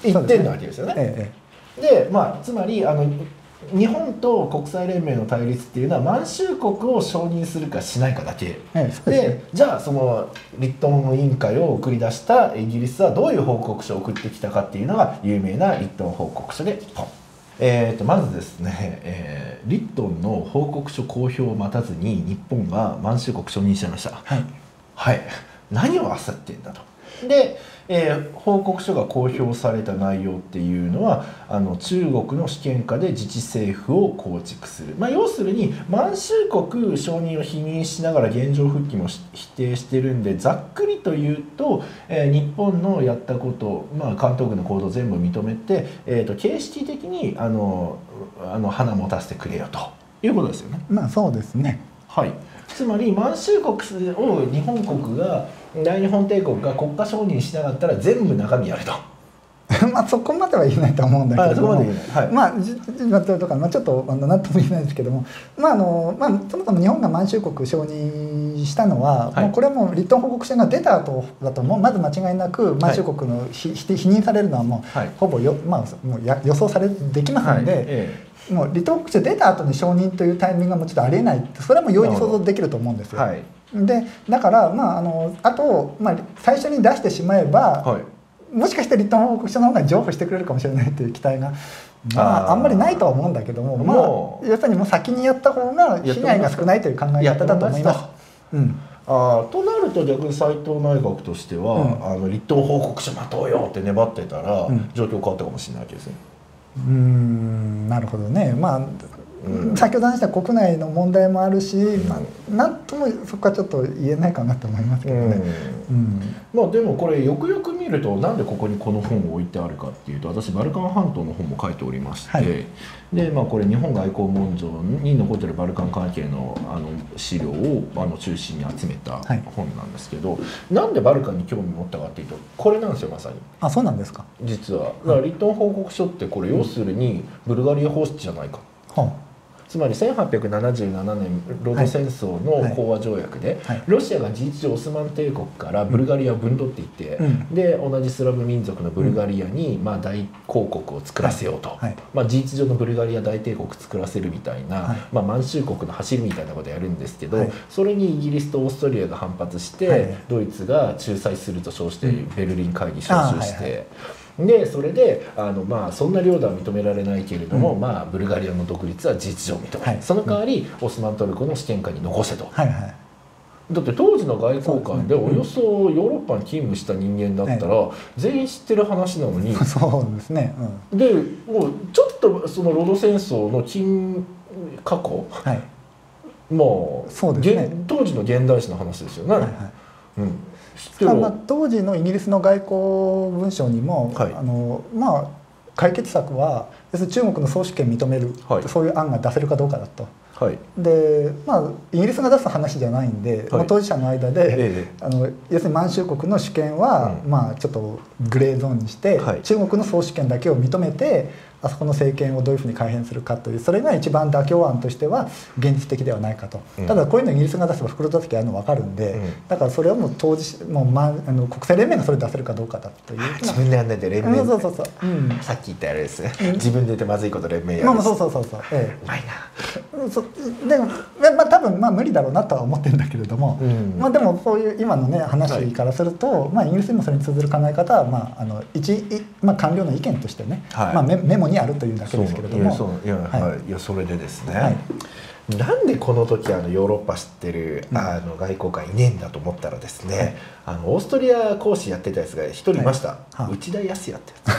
[SPEAKER 1] 一点なわけですよね。ええ、で、まあつまりあの日本と国際連盟の対立っていうのは満州国を承認するかしないかだけ、はい、でじゃあそのリットン委員会を送り出したイギリスはどういう報告書を送ってきたかっていうのが有名なリットン報告書でポン、えー、とまずですね、えー、リットンの報告書公表を待たずに日本が満州国承認しちゃいました。はい、はい、何を焦ってんだと。で、えー、報告書が公表された内容っていうのはあの中国の主権下で自治政府を構築する、まあ、要するに満州国承認を否認しながら現状復帰も否定してるんでざっくりと言うと、えー、日本のやったこと、まあ、関東軍の行動を全部認めて、えー、と形式的にあのあの花持たせてくれよということですよね。
[SPEAKER 2] まあそうですね。
[SPEAKER 1] はい、つまり満州国を日本国が大日本帝国が国家承認しなかったら全部中身やると
[SPEAKER 2] まあそこまでは言えないと思うんだけども、まあとか、まあ、ちょっとあの何とも言えないですけども、まああのまあ、そもそも日本が満州国承認したのは、はい、もうこれはもうリットン報告書が出た後だともうまず間違いなく満州国の否、はい、否認されるのはもう、はい、ほぼよ、まあ、もうや予想されできますので。はい、ええ、もうリトン報告書出た後に承認というタイミングがもうちょっとありえない、それはもう容易に想像できると思うんですよ。はい、でだから、まあ、あのあと、まあ、最初に出してしまえば、はい、もしかしてリトン報告書の方が譲歩してくれるかもしれないという期待が、まあ、あんまりないとは思うんだけども、まあ、要するにもう先にやった方が被害が少ないという考え方だと思います。うん、
[SPEAKER 1] あとなると逆に斉藤内閣としては、うん、あの立党報告書待とうよって粘ってたら、うん、状況変わったかもしれないわけですね。
[SPEAKER 2] うーんなるほどね。まあうん、先ほど話した国内の問題もあるし、うんまあ、なんともそこはちょっと言えないかなと思いますけどね、うんうん、
[SPEAKER 1] まあでもこれよくよく見るとなんでここにこの本を置いてあるかっていうと、私バルカン半島の本も書いておりまして、はい、でまあこれ日本外交文書に残っているバルカン関係のあの資料をあの中心に集めた本なんですけど、はい、なんでバルカンに興味持ったかっていうとこれなんですよ、まさに。
[SPEAKER 2] あ、そうなんですか。
[SPEAKER 1] 実はだから立党報告書ってこれ要するにブルガリア方式じゃないか、はあつまりせんはっぴゃくななじゅうななねんロド戦争の講和条約で、はいはい、ロシアが事実上オスマン帝国からブルガリアを分取っていって、うん、で同じスラブ民族のブルガリアに、まあ、大公国を作らせようと、はいはい、まあ、事実上のブルガリア大帝国作らせるみたいな、はい、まあ、満州国の走りみたいなことをやるんですけど、はい、それにイギリスとオーストリアが反発して、はい、ドイツが仲裁すると称してベルリン会議招集して。でそれであの、まあ、そんな領土は認められないけれども、うん、まあ、ブルガリアの独立は事実上認める、はい、その代わり、うん、オスマントルコの試験下に残せと、はいはい、だって当時の外交官でおよそヨーロッパに勤務した人間だったら、全員知ってる話なのに、
[SPEAKER 2] そうですね、
[SPEAKER 1] うん、でもうちょっとそのロド戦争の近過去、はい、まあそうですね、当時の現代史の話ですよね。はいはい、うん、
[SPEAKER 2] まあ、当時のイギリスの外交文書にも、はい、あのまあ、解決策は要するに中国の総主権認める、はい、そういう案が出せるかどうかだと。はい、でまあ、イギリスが出す話じゃないんで、はい、まあ、当事者の間で、ええ、あの要するに満州国の主権は、うん、まあ、ちょっとグレーゾーンにして、はい、中国の総主権だけを認めてあそこの政権をどういうふうに改変するかという、それが一番妥協案としては現実的ではないかと、うん、ただこういうのイギリスが出せば袋叩きあるの分かるんで、うん、だからそれはもう当時もう、ま、あの国際連盟がそれ出せるかどうかだという。
[SPEAKER 1] 自分でやんないで連盟、
[SPEAKER 2] そうそうそう、うん、
[SPEAKER 1] さっき言ったあれですね、うん、自分で言ってまずいこと連盟やる、
[SPEAKER 2] まあ、そうそうそうそう、ええ、
[SPEAKER 1] うまいな。
[SPEAKER 2] そでも、まあ、多分まあ無理だろうなとは思ってるんだけれども、うん、まあ、でもこういう今のね話からすると、はい、まあ、イギリスにもそれに通ずる考え方は、まあ、あの一、まあ、官僚の意見としてね、はい、まあ、メ, メモにあるというだけですけれども、
[SPEAKER 1] そういや、はい、いやそれでですね、はい、なんでこの時あのヨーロッパ知ってるあの外交官いねえんだと思ったらですね、はい、あのオーストリア講師やってたやつが一人いました、はい、内田康也ってや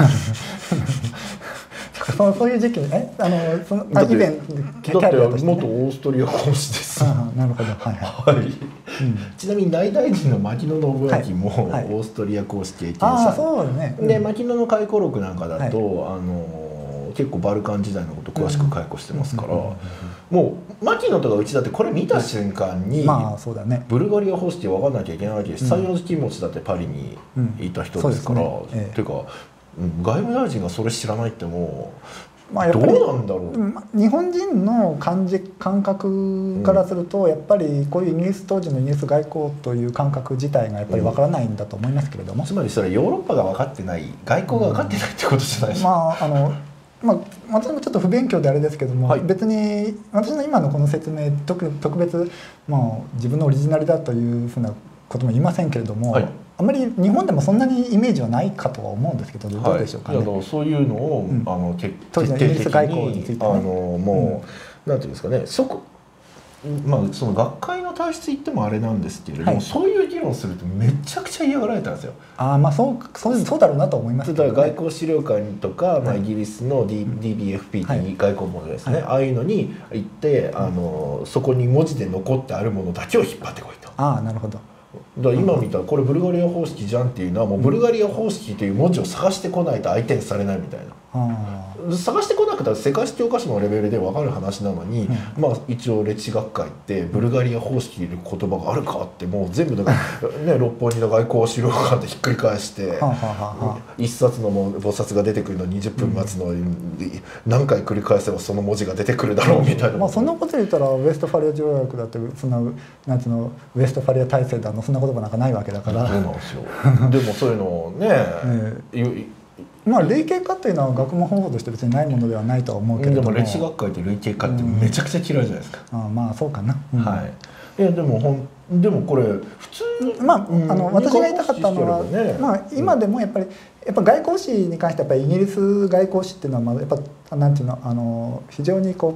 [SPEAKER 1] つ
[SPEAKER 2] そうそういう時期ね、あのその以前
[SPEAKER 1] だって元オーストリア講師です。
[SPEAKER 2] ああ、なるほど、はいはい、はい、うん、
[SPEAKER 1] ちなみに内大臣の牧野信明も、はい、オーストリア講師経験者、
[SPEAKER 2] ああ、そうね、うん、
[SPEAKER 1] で牧野の回顧録なんかだと、はい、あの結構バルカン時代のこと詳しく回顧してますから、もう牧野とかうちだってこれ見た瞬間に、
[SPEAKER 2] まあそうだね、
[SPEAKER 1] ブルガリア方式分かんなきゃいけないわけです。西洋式持ちだってパリにいた人ですから、うんうんね、ええ、ていうか外務大臣がそれ知らないってもう、まあ、やっぱりどうなんだろ
[SPEAKER 2] う。日本人の感じ感覚からすると、やっぱりこういうイギリス当時のイギリス外交という感覚自体がやっぱり分からないんだと思いますけれども、うん、
[SPEAKER 1] つまりそれヨーロッパが分かってない、外交が分かってないってことじゃないですか、
[SPEAKER 2] うん、まああのまあ、私もちょっと不勉強であれですけども、はい、別に私の今のこの説明 特, 特別、まあ、自分のオリジナルだというふうなことも言いませんけれども、はい、あまり日本でもそんなにイメージはないかとは思うんですけど、どうでしょうかね。
[SPEAKER 1] はい、いやそういうのを、うん、あの徹底的に、あのもう、うん、なんていうんですかね、そこ、まあ、その学会の体質言ってもあれなんですけれども、はい、そういう議論するとめちゃくちゃ嫌がられたんですよ。
[SPEAKER 2] あ、まあ、そうそうそうだろうなと思いますけど、ね、
[SPEAKER 1] だから外交資料館とか、はい、まあ、イギリスの ディービーエフピー っていう外交ものですね、はい、ああいうのに行ってあのそこに文字で残ってあるものだけを引っ張ってこいと。
[SPEAKER 2] ああ、なるほど。
[SPEAKER 1] だから今見たらこれブルガリア方式じゃんっていうのは、もうブルガリア方式という文字を探してこないと相手にされないみたいな。探してこなくては世界史教科書のレベルで分かる話なのに、うん、まあ一応歴史学会ってブルガリア方式という言葉があるかってもう全部だから、ね、六本木の外交資料館でひっくり返して一冊のも菩薩が出てくるのにじゅっぷん待つのに何回繰り返せばその文字が出てくるだろうみたいな、
[SPEAKER 2] まあ、そんなこと言ったらウェストファリア条約だってそんななんつうのウェストファリア体制だのそんな言葉なんかないわけだから。
[SPEAKER 1] そうなんですよでもそういうのをね、ね、
[SPEAKER 2] まあ類型化っていうのは学問方法として別にないものではないとは思うけれども、
[SPEAKER 1] でも歴史学会って類型化ってめちゃくちゃ嫌いじゃないですか、
[SPEAKER 2] うん、あまあそうかな、
[SPEAKER 1] うん、はい。いやでもほんでもこれ普通、
[SPEAKER 2] まあ、うん、あの私が言いたかったのは、ね、まあ、今でもやっぱりやっぱ外交史に関してやっぱりイギリス外交史っていうのはまあやっぱなんていうのあの非常にこう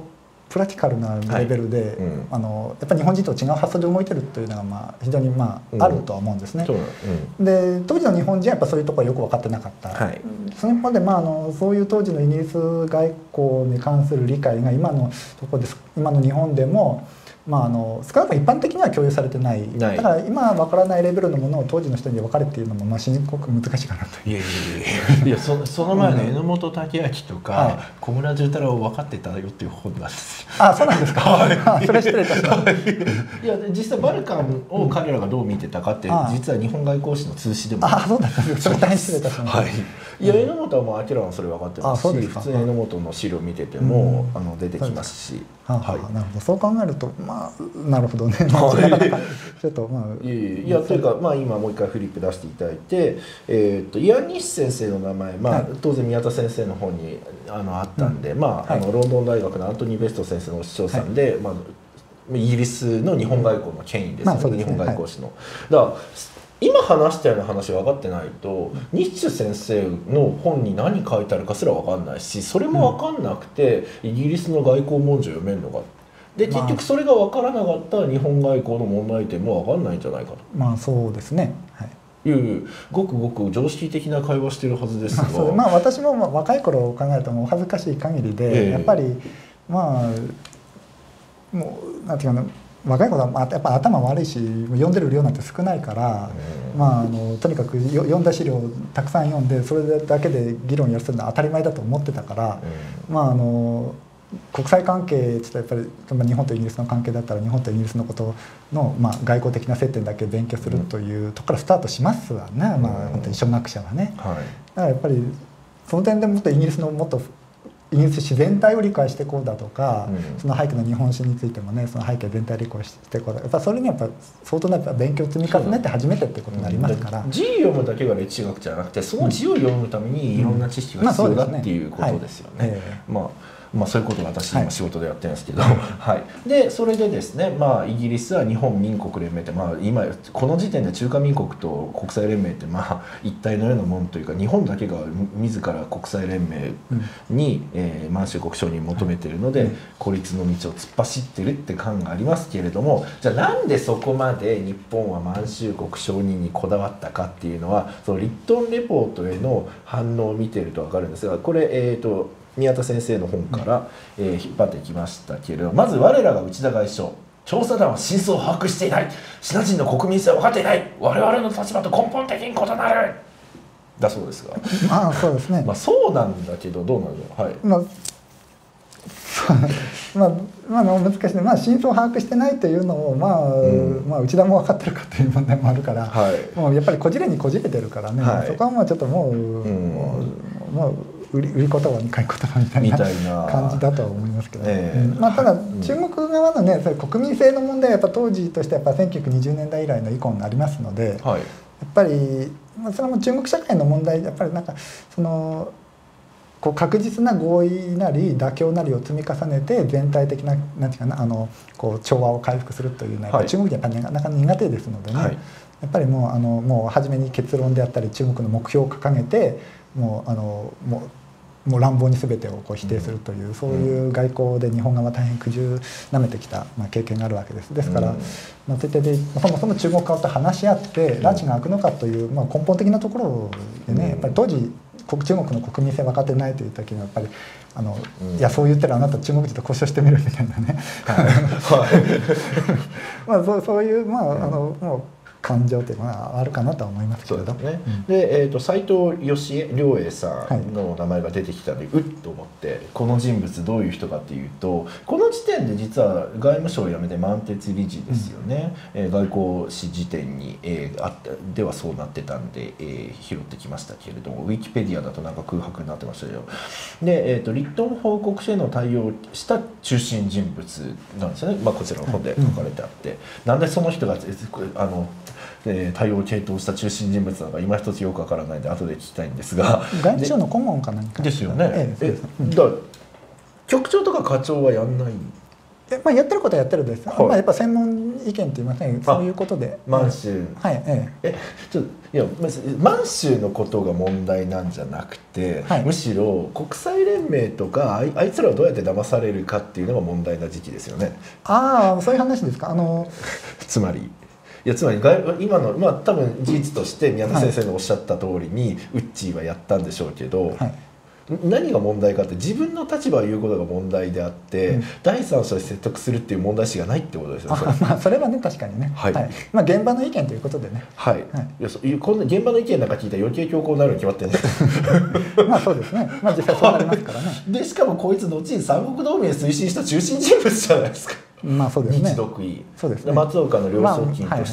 [SPEAKER 2] プラティカルなレベルで、はい、うん、あのやっぱり日本人と違う発想で動いてるというのが、まあ、非常に、まあ、あるとは思うんですね。うん、で当時の日本人はやっぱそういうところはよく分かってなかった、はい、その一方で、まあ、あのそういう当時のイギリス外交に関する理解が今のところです今の日本でも、まあ、あの少なくとも一般的には共有されてない、だから今分からないレベルのものを当時の人に分かるっていうのも、まあ、すごく難しいかなと。
[SPEAKER 1] いやいやいやいやそ, その前の榎本武明とか、はい、小村寿太郎を分かってたよっていう本なんですよ。
[SPEAKER 2] あ、そうなんですか。はい、それ失礼いたしました。
[SPEAKER 1] いや実際バルカンを彼らがどう見てたかって、うん、実は日本外交史の通史でも
[SPEAKER 2] あ、そうだったんです。それ大変失礼いたしました。はい、
[SPEAKER 1] いや榎本はもう明らかにそれ分かってますし、普通に榎本の資料見てても、うん、あの出てきますし。
[SPEAKER 2] はあはあ、なるほど、そう考えると、まあなるほどね、まあ、ちょっとまあ
[SPEAKER 1] いやいやというか、まあ、今もう一回フリップ出していただいて、えー、とイアン・ニッシ先生の名前、まあ、はい、当然宮田先生の本にあのあったんで、うん、まあ、はい、あのロンドン大学のアントニー・ベスト先生のお師匠さんで、はい、まあ、イギリスの日本外交の権威ですね、まあ、そうですね、日本外交史の。はい、だから今話したような話分かってないと、ニッチュ先生の本に何書いてあるかすら分かんないし、それも分かんなくて、イギリスの外交文書読めるのかで、結局それが分からなかった日本外交の問題点も分かんないんじゃないかと。
[SPEAKER 2] まあそうですね、はい、
[SPEAKER 1] いうごくごく常識的な会話してるはずですが、ま
[SPEAKER 2] あ、まあ私もまあ若い頃を考えるともうお恥ずかしい限りで、えー、やっぱりまあもうなんていうかな、若い子はやっぱ頭悪いし読んでる量なんて少ないから、まあ、あのとにかく読んだ資料をたくさん読んでそれだけで議論やるのは当たり前だと思ってたから、まああの国際関係ってやっぱり日本とイギリスの関係だったら日本とイギリスのことの、まあ、外交的な接点だけ勉強するというところからスタートしますわね、まあ、本当に初学者はね。はい、だからやっぱりその点でもっとイギリスのもっとイギリス史全体を理解していこうだとか、うん、その背景の日本史についてもね、その背景全体を理解していこうだとか、やっぱそれにはやっぱ相当な勉強を積み重ねて初めてってことになりますから、
[SPEAKER 1] 字を読むだけが歴史学じゃなくて、その字を読むためにいろんな知識が必要だっていうことですよね。まあまあそういうことを私今仕事でやってるんですけど、はいはい、でそれでですね、まあ、イギリスは日本民国連盟って、まあ、今この時点で中華民国と国際連盟ってまあ一体のようなものというか、日本だけが自ら国際連盟に、うんえー、満州国承認求めているので、はい、孤立の道を突っ走ってるって感がありますけれども、じゃあなんでそこまで日本は満州国承認にこだわったかっていうのは、そのリットンレポートへの反応を見てると分かるんですが、これえっと宮田先生の本から、えー、引っ張ってきましたけれど、まず我らが内田外相、調査団は真相を把握していない、シナ人の国民性は分かっていない、我々の立場と根本的に異なるだそうですが、
[SPEAKER 2] まあそうですね、
[SPEAKER 1] まあそうなんだけどどうなの、はい、
[SPEAKER 2] まあまあ、まあ難しいね、まあ、真相を把握してないというのを、まあうんまあ、内田も分かってるかという問題もあるから、はい、もうやっぱりこじれにこじれてるからね、はい、そこはもうちょっともう、うん、もう、もう売り売り言葉に買い言葉みたいな感じだとは思いますけど、えーうんまあ、ただ中国側のね、それ国民性の問題はやっぱ当時としてやっぱせんきゅうひゃくにじゅうねんだい以来の以降になりますので、はい、やっぱり、まあ、それも中国社会の問題、やっぱりなんかそのこう確実な合意なり妥協なりを積み重ねて全体的ななんていうかな、あのこう調和を回復するというのはやっぱ中国人はやっぱりなかなか苦手ですのでね、はい、やっぱりもうあのもう初めに結論であったり中国の目標を掲げてもうあのもうもう乱暴に全てをこう否定するという、うん、そういう外交で日本側は大変苦渋なめてきた、まあ、経験があるわけです。ですから、うんまあ、そういったでそもそも中国側と話し合って拉致が開くのかという、まあ、根本的なところでね、やっぱり当時中国の国民性分かってないという時にはやっぱりあの、うん、いやそう言ってるあなた中国人と交渉してみるみたいなね、まあそうそういうまあ、うん、あのもう感情というのはあるかなとは思いますけれど、
[SPEAKER 1] ねうん、で、えーと、斉藤義恵良英さんの名前が出てきたので、はい、うっと思ってこの人物どういう人かっていうと、この時点で実は外務省を辞めて満鉄理事ですよね、うんえー、外交史辞典に、えー、あったではそうなってたんで、えー、拾ってきましたけれども、ウィキペディアだとなんか空白になってましたよ。で、えーと、リットン報告書への対応をした中心人物なんですよね、まあ、こちらの本で書かれてあって、うん、なんでその人があの対応を系統した中心人物なのか今一つよくわからないので後で聞きたいんですが、
[SPEAKER 2] 外務省の顧問か何か
[SPEAKER 1] ですよね。ええ、だから局長とか課長はやんない。
[SPEAKER 2] えまあ、やってることはやってるです、
[SPEAKER 1] はい、
[SPEAKER 2] まあ、やっぱ専門意見って言いますね、そういうことで
[SPEAKER 1] 満州、
[SPEAKER 2] はい、え
[SPEAKER 1] えちょっといや満州のことが問題なんじゃなくて、はい、むしろ国際連盟とかあ い, あいつらはどうやって騙されるかっていうのが問題な時期ですよね。
[SPEAKER 2] ああそういう話ですか。あの
[SPEAKER 1] つまりいやつまり今のまあ多分事実として宮田先生のおっしゃった通りに、はい、ウッチーはやったんでしょうけど、はい、何が問題かって自分の立場を言うことが問題であって、うん、第三者で説得するっていう問題視がないってことですよね。
[SPEAKER 2] あ、まあ、それはね確かにね、はいはい、まあ、現場の意見ということでね、
[SPEAKER 1] はい、はい、いやそこんな現場の意見なんか聞いたら余計強硬になるに決まってるんです
[SPEAKER 2] まあそうですね、まあ、実際そうなりますからね
[SPEAKER 1] でしかもこいつ後に三国同盟推進した中心人物じゃないですか。
[SPEAKER 2] まあそうですね、
[SPEAKER 1] 日独伊
[SPEAKER 2] そうですね、
[SPEAKER 1] 松岡の両側近として、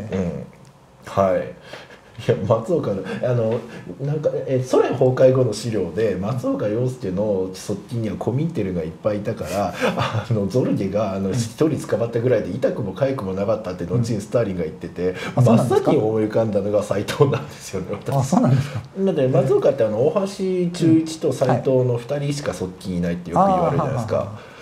[SPEAKER 1] まあ、はい、はい、いや松岡のあのなんかえソ連崩壊後の資料で松岡洋介の側近にはコミンテルがいっぱいいたからあのゾルゲがあの一人捕まったぐらいで痛くも痒くもなかったって後にスターリンが言ってて、うん、真っ先に思い浮かんだのが斎藤なんですよね。
[SPEAKER 2] あ、そうなんですか。
[SPEAKER 1] だって松岡ってあの大橋忠一と斎藤のふたりしか側近いないってよく言われるじゃないですか。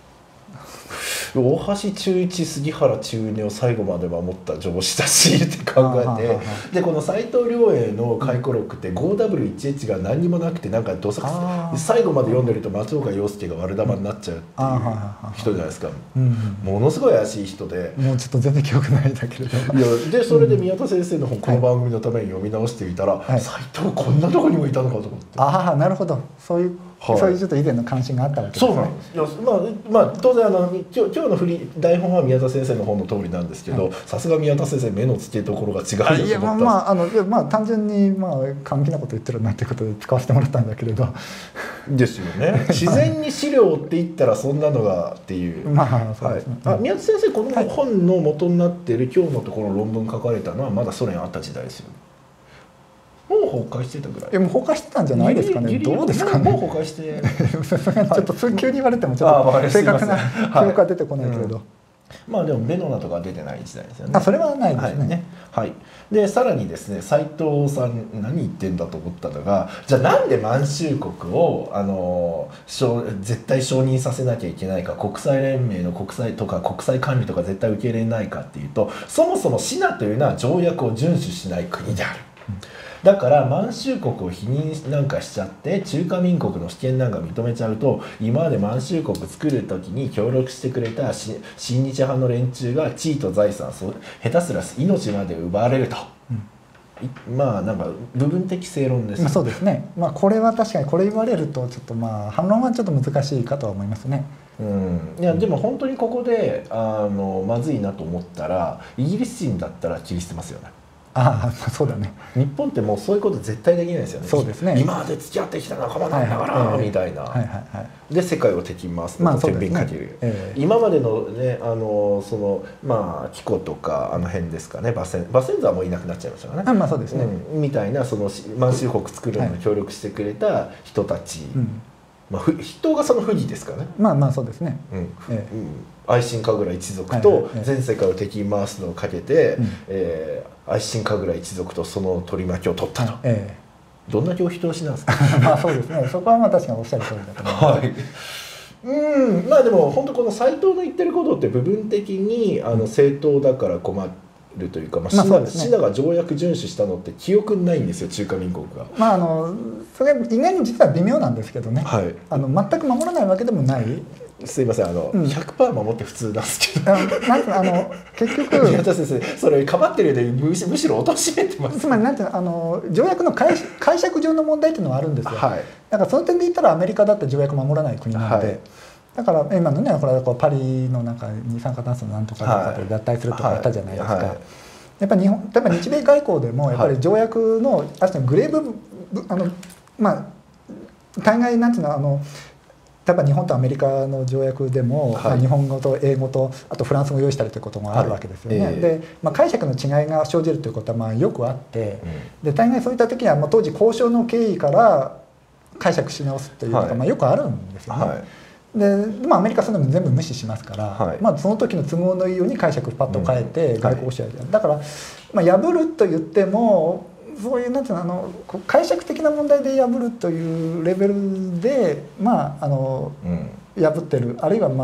[SPEAKER 1] 大橋忠一杉原中根を最後まで守った上司だしって考えて、でこの斎藤良英の回顧録って ごダブリューいちエイチ が何にもなくてなんかどさくさ最後まで読んでると松岡洋介が悪玉になっちゃうっていう人じゃないですか。ものすごい怪しい人で、
[SPEAKER 2] もうちょっと全然記憶ないんだけれども、
[SPEAKER 1] いやでそれで宮田先生の本この番組のために読み直してみたら、斎藤こんなとこにもいたのかと思って、
[SPEAKER 2] ああなるほど、そういうはい、そういうちょっと以前の関心があったわけですね。そうなんです。
[SPEAKER 1] まあ、まあ、当然あの今日今日の振り台本は宮田先生の本の通りなんですけど、さすが宮田先生目の付けどころが違うよと思ったんです。いやまあ、まあ、あのいやまあ単純にまあ過激なこと言ってるなっていうことで使わせてもらったんだけれど。ですよね。自然に資料って言ったらそんなのがっていう。まあそうですね。はい、あ宮田先生この本の元になっている今日のところ論文書かれたのはまだソ連あった時代ですよね。もう崩壊してたぐらい。え、もう崩壊してたんじゃないですかね。どうですかね。もう崩壊して。ちょっと急に言われてもちょっと正確な記憶が出てこないけれど。まあでもベノナとか出てない時代ですよね。あ、それはないですね。はい。でさらにですね、斉藤さん何言ってんだと思ったのが、じゃあなんで満州国をあの絶対承認させなきゃいけないか、国際連盟の国際とか国際管理とか絶対受け入れないかっていうと、そもそもシナというのは条約を遵守しない国である。だから満州国を否認なんかしちゃって中華民国の主権なんか認めちゃうと、今まで満州国作る時に協力してくれた親日派の連中が地位と財産、下手すら命まで奪われると、うん、まあなんか部分的正論です、ね、まあそうですね、まあ、これは確かにこれ言われるとちょっとまあ反論はちょっと難しいかとは思いますね。うん、いやでも本当にここであのまずいなと思ったらイギリス人だったら切り捨てますよね。ああそうだね。日本ってもうそういうこと絶対できないですよね。そうですね。今まで付き合ってきた仲間なんだからみたいな。で世界を敵に回すのと天秤かける。今までのねあのそのまあ紀子とかあの辺ですかね、馬仙馬仙座はもういなくなっちゃいましたからね。まあそうですね。みたいなその満州国作るのに協力してくれた人たち。まあ筆頭がその富士ですからね。まあまあそうですね。愛新神楽一族と全世界を敵に回すのをかけて、えー、愛新神楽一族とその取り巻きを取ったと、はいえー、どんだけお人よしなんですか。まあそうですね、そこはまあ確かにおっしゃる通りだと思います。はい、うんまあでも本当この斎藤の言ってることって部分的にあの正当だから困るというか、まあシナ、シナが条約遵守したのって記憶ないんですよ、中華民国が。まああのそれ意外に実は微妙なんですけどね、はい、あの全く守らないわけでもない。すいませんあの、うん、ひゃくパーセント 守って普通なんですけど、なんてあの結局宮田先生それかばってるようでむしむしろ貶めてます。つまりなんてあの条約の解解釈上の問題っていうのはあるんですよ。はい、だからその点で言ったらアメリカだって条約守らない国なので、はい、だから今のねこれこうパリの中二酸化炭素のなんとかとかで脱退するとかあったじゃないですか。はいはいはい、やっぱり日本例えば日米外交でもやっぱり条約のある種のグレーブあのまあ大概なんていうのあの例えば日本とアメリカの条約でも、はい、日本語と英語とあとフランス語を用意したりということもあるわけですよね。はいえー、で、まあ、解釈の違いが生じるということはまあよくあって、うん、で大概そういった時には、まあ、当時交渉の経緯から解釈し直すというのが、はい、まあよくあるんですよね。はいででもアメリカはそんなの全部無視しますから、はいまあ、その時の都合のいいように解釈パッと変えて外交をしちゃう、うんはい、だから、まあ、破ると言ってもそういうなんていうのあの解釈的な問題で破るというレベルでまああの、うん、破ってるあるいはまあ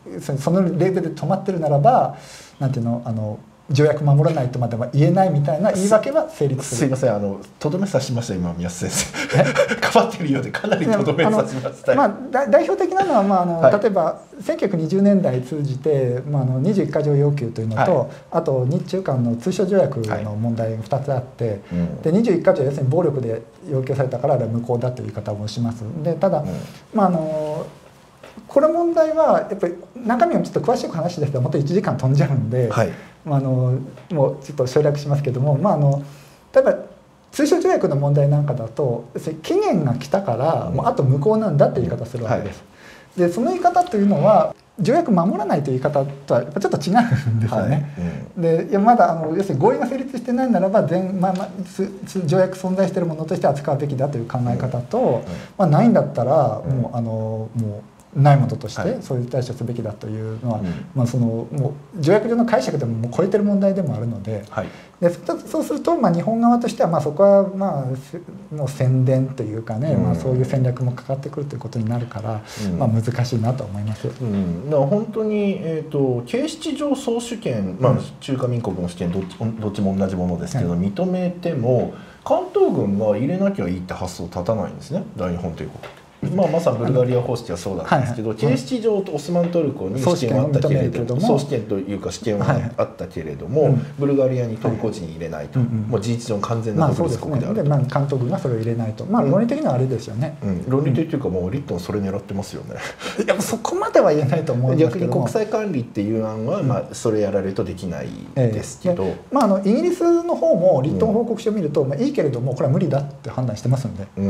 [SPEAKER 2] そのレベルで止まってるならばなんていうのあの条約守らないとまでは言えないみたいな言い訳は成立する。
[SPEAKER 1] すいません、あのとどめさしました今宮瀬先生かばってるようでかなりとどめさしました。
[SPEAKER 2] まあ、代表的なのは、まああの
[SPEAKER 1] はい、
[SPEAKER 2] 例えばせんきゅうひゃくにじゅうねんだい通じて、まあ、あのにじゅういっか条要求というのと、はい、あと日中間の通商条約の問題がふたつあって、はいうん、でにじゅういっか条は要するに暴力で要求されたから無効だという言い方をします。でただ、うんまあ、あのこの問題はやっぱり中身をちょっと詳しく話し出したらもっといちじかん飛んじゃうんで、はいまあ、あのもうちょっと省略しますけども、まあ、あの例えば通商条約の問題なんかだと期限が来たから、うん、もうあと無効なんだって言い方をするわけです。うんはい、でその言い方というのは条約守らないという言い方とはやっぱちょっと違うんですよね。はいうん、でいやまだあの要するに合意が成立してないならば全、まあまあ、条約存在しているものとして扱うべきだという考え方と、うんうんまあ、ないんだったら、うん、もうあのもうないものとしてそういう対処すべきだというのは、はいまあ、そのもう条約上の解釈でももう超えてる問題でもあるので、はい、でそうするとまあ日本側としてはまあそこはまあもう宣伝というかね、うんまあ、そういう戦略もかかってくるということになるから、うんまあ、難しいなと思います。
[SPEAKER 1] うん、だから本当に、えーと、形式上宗主権、まあ、中華民国の主権どっち、どっちも同じものですけど、はい、認めても関東軍が入れなきゃいいって発想立たないんですね大日本帝国。まあ、まさにブルガリア方式はそうだったんですけど、はいはい、形式上オスマントルコに主権はあったけれども総主権というか主権はあったけれども、はいはい、ブルガリアにトルコ人入れないと、はい、もう事実上完全な独立国であると、
[SPEAKER 2] まあそうですね、で、まあ、関東軍がそれを入れないと、まあ、論理的にはあれですよね、
[SPEAKER 1] うんうん、論理的というかもうリットンそれ狙ってますよね。
[SPEAKER 2] いやそこまでは言えないと思うんですけども
[SPEAKER 1] 逆に国際管理っていう案は、まあ、それやられるとできないですけど、
[SPEAKER 2] ええまあ、あのイギリスの方もリットン報告書を見ると、うんまあ、いいけれどもこれは無理だって判断してますんで、
[SPEAKER 1] うん、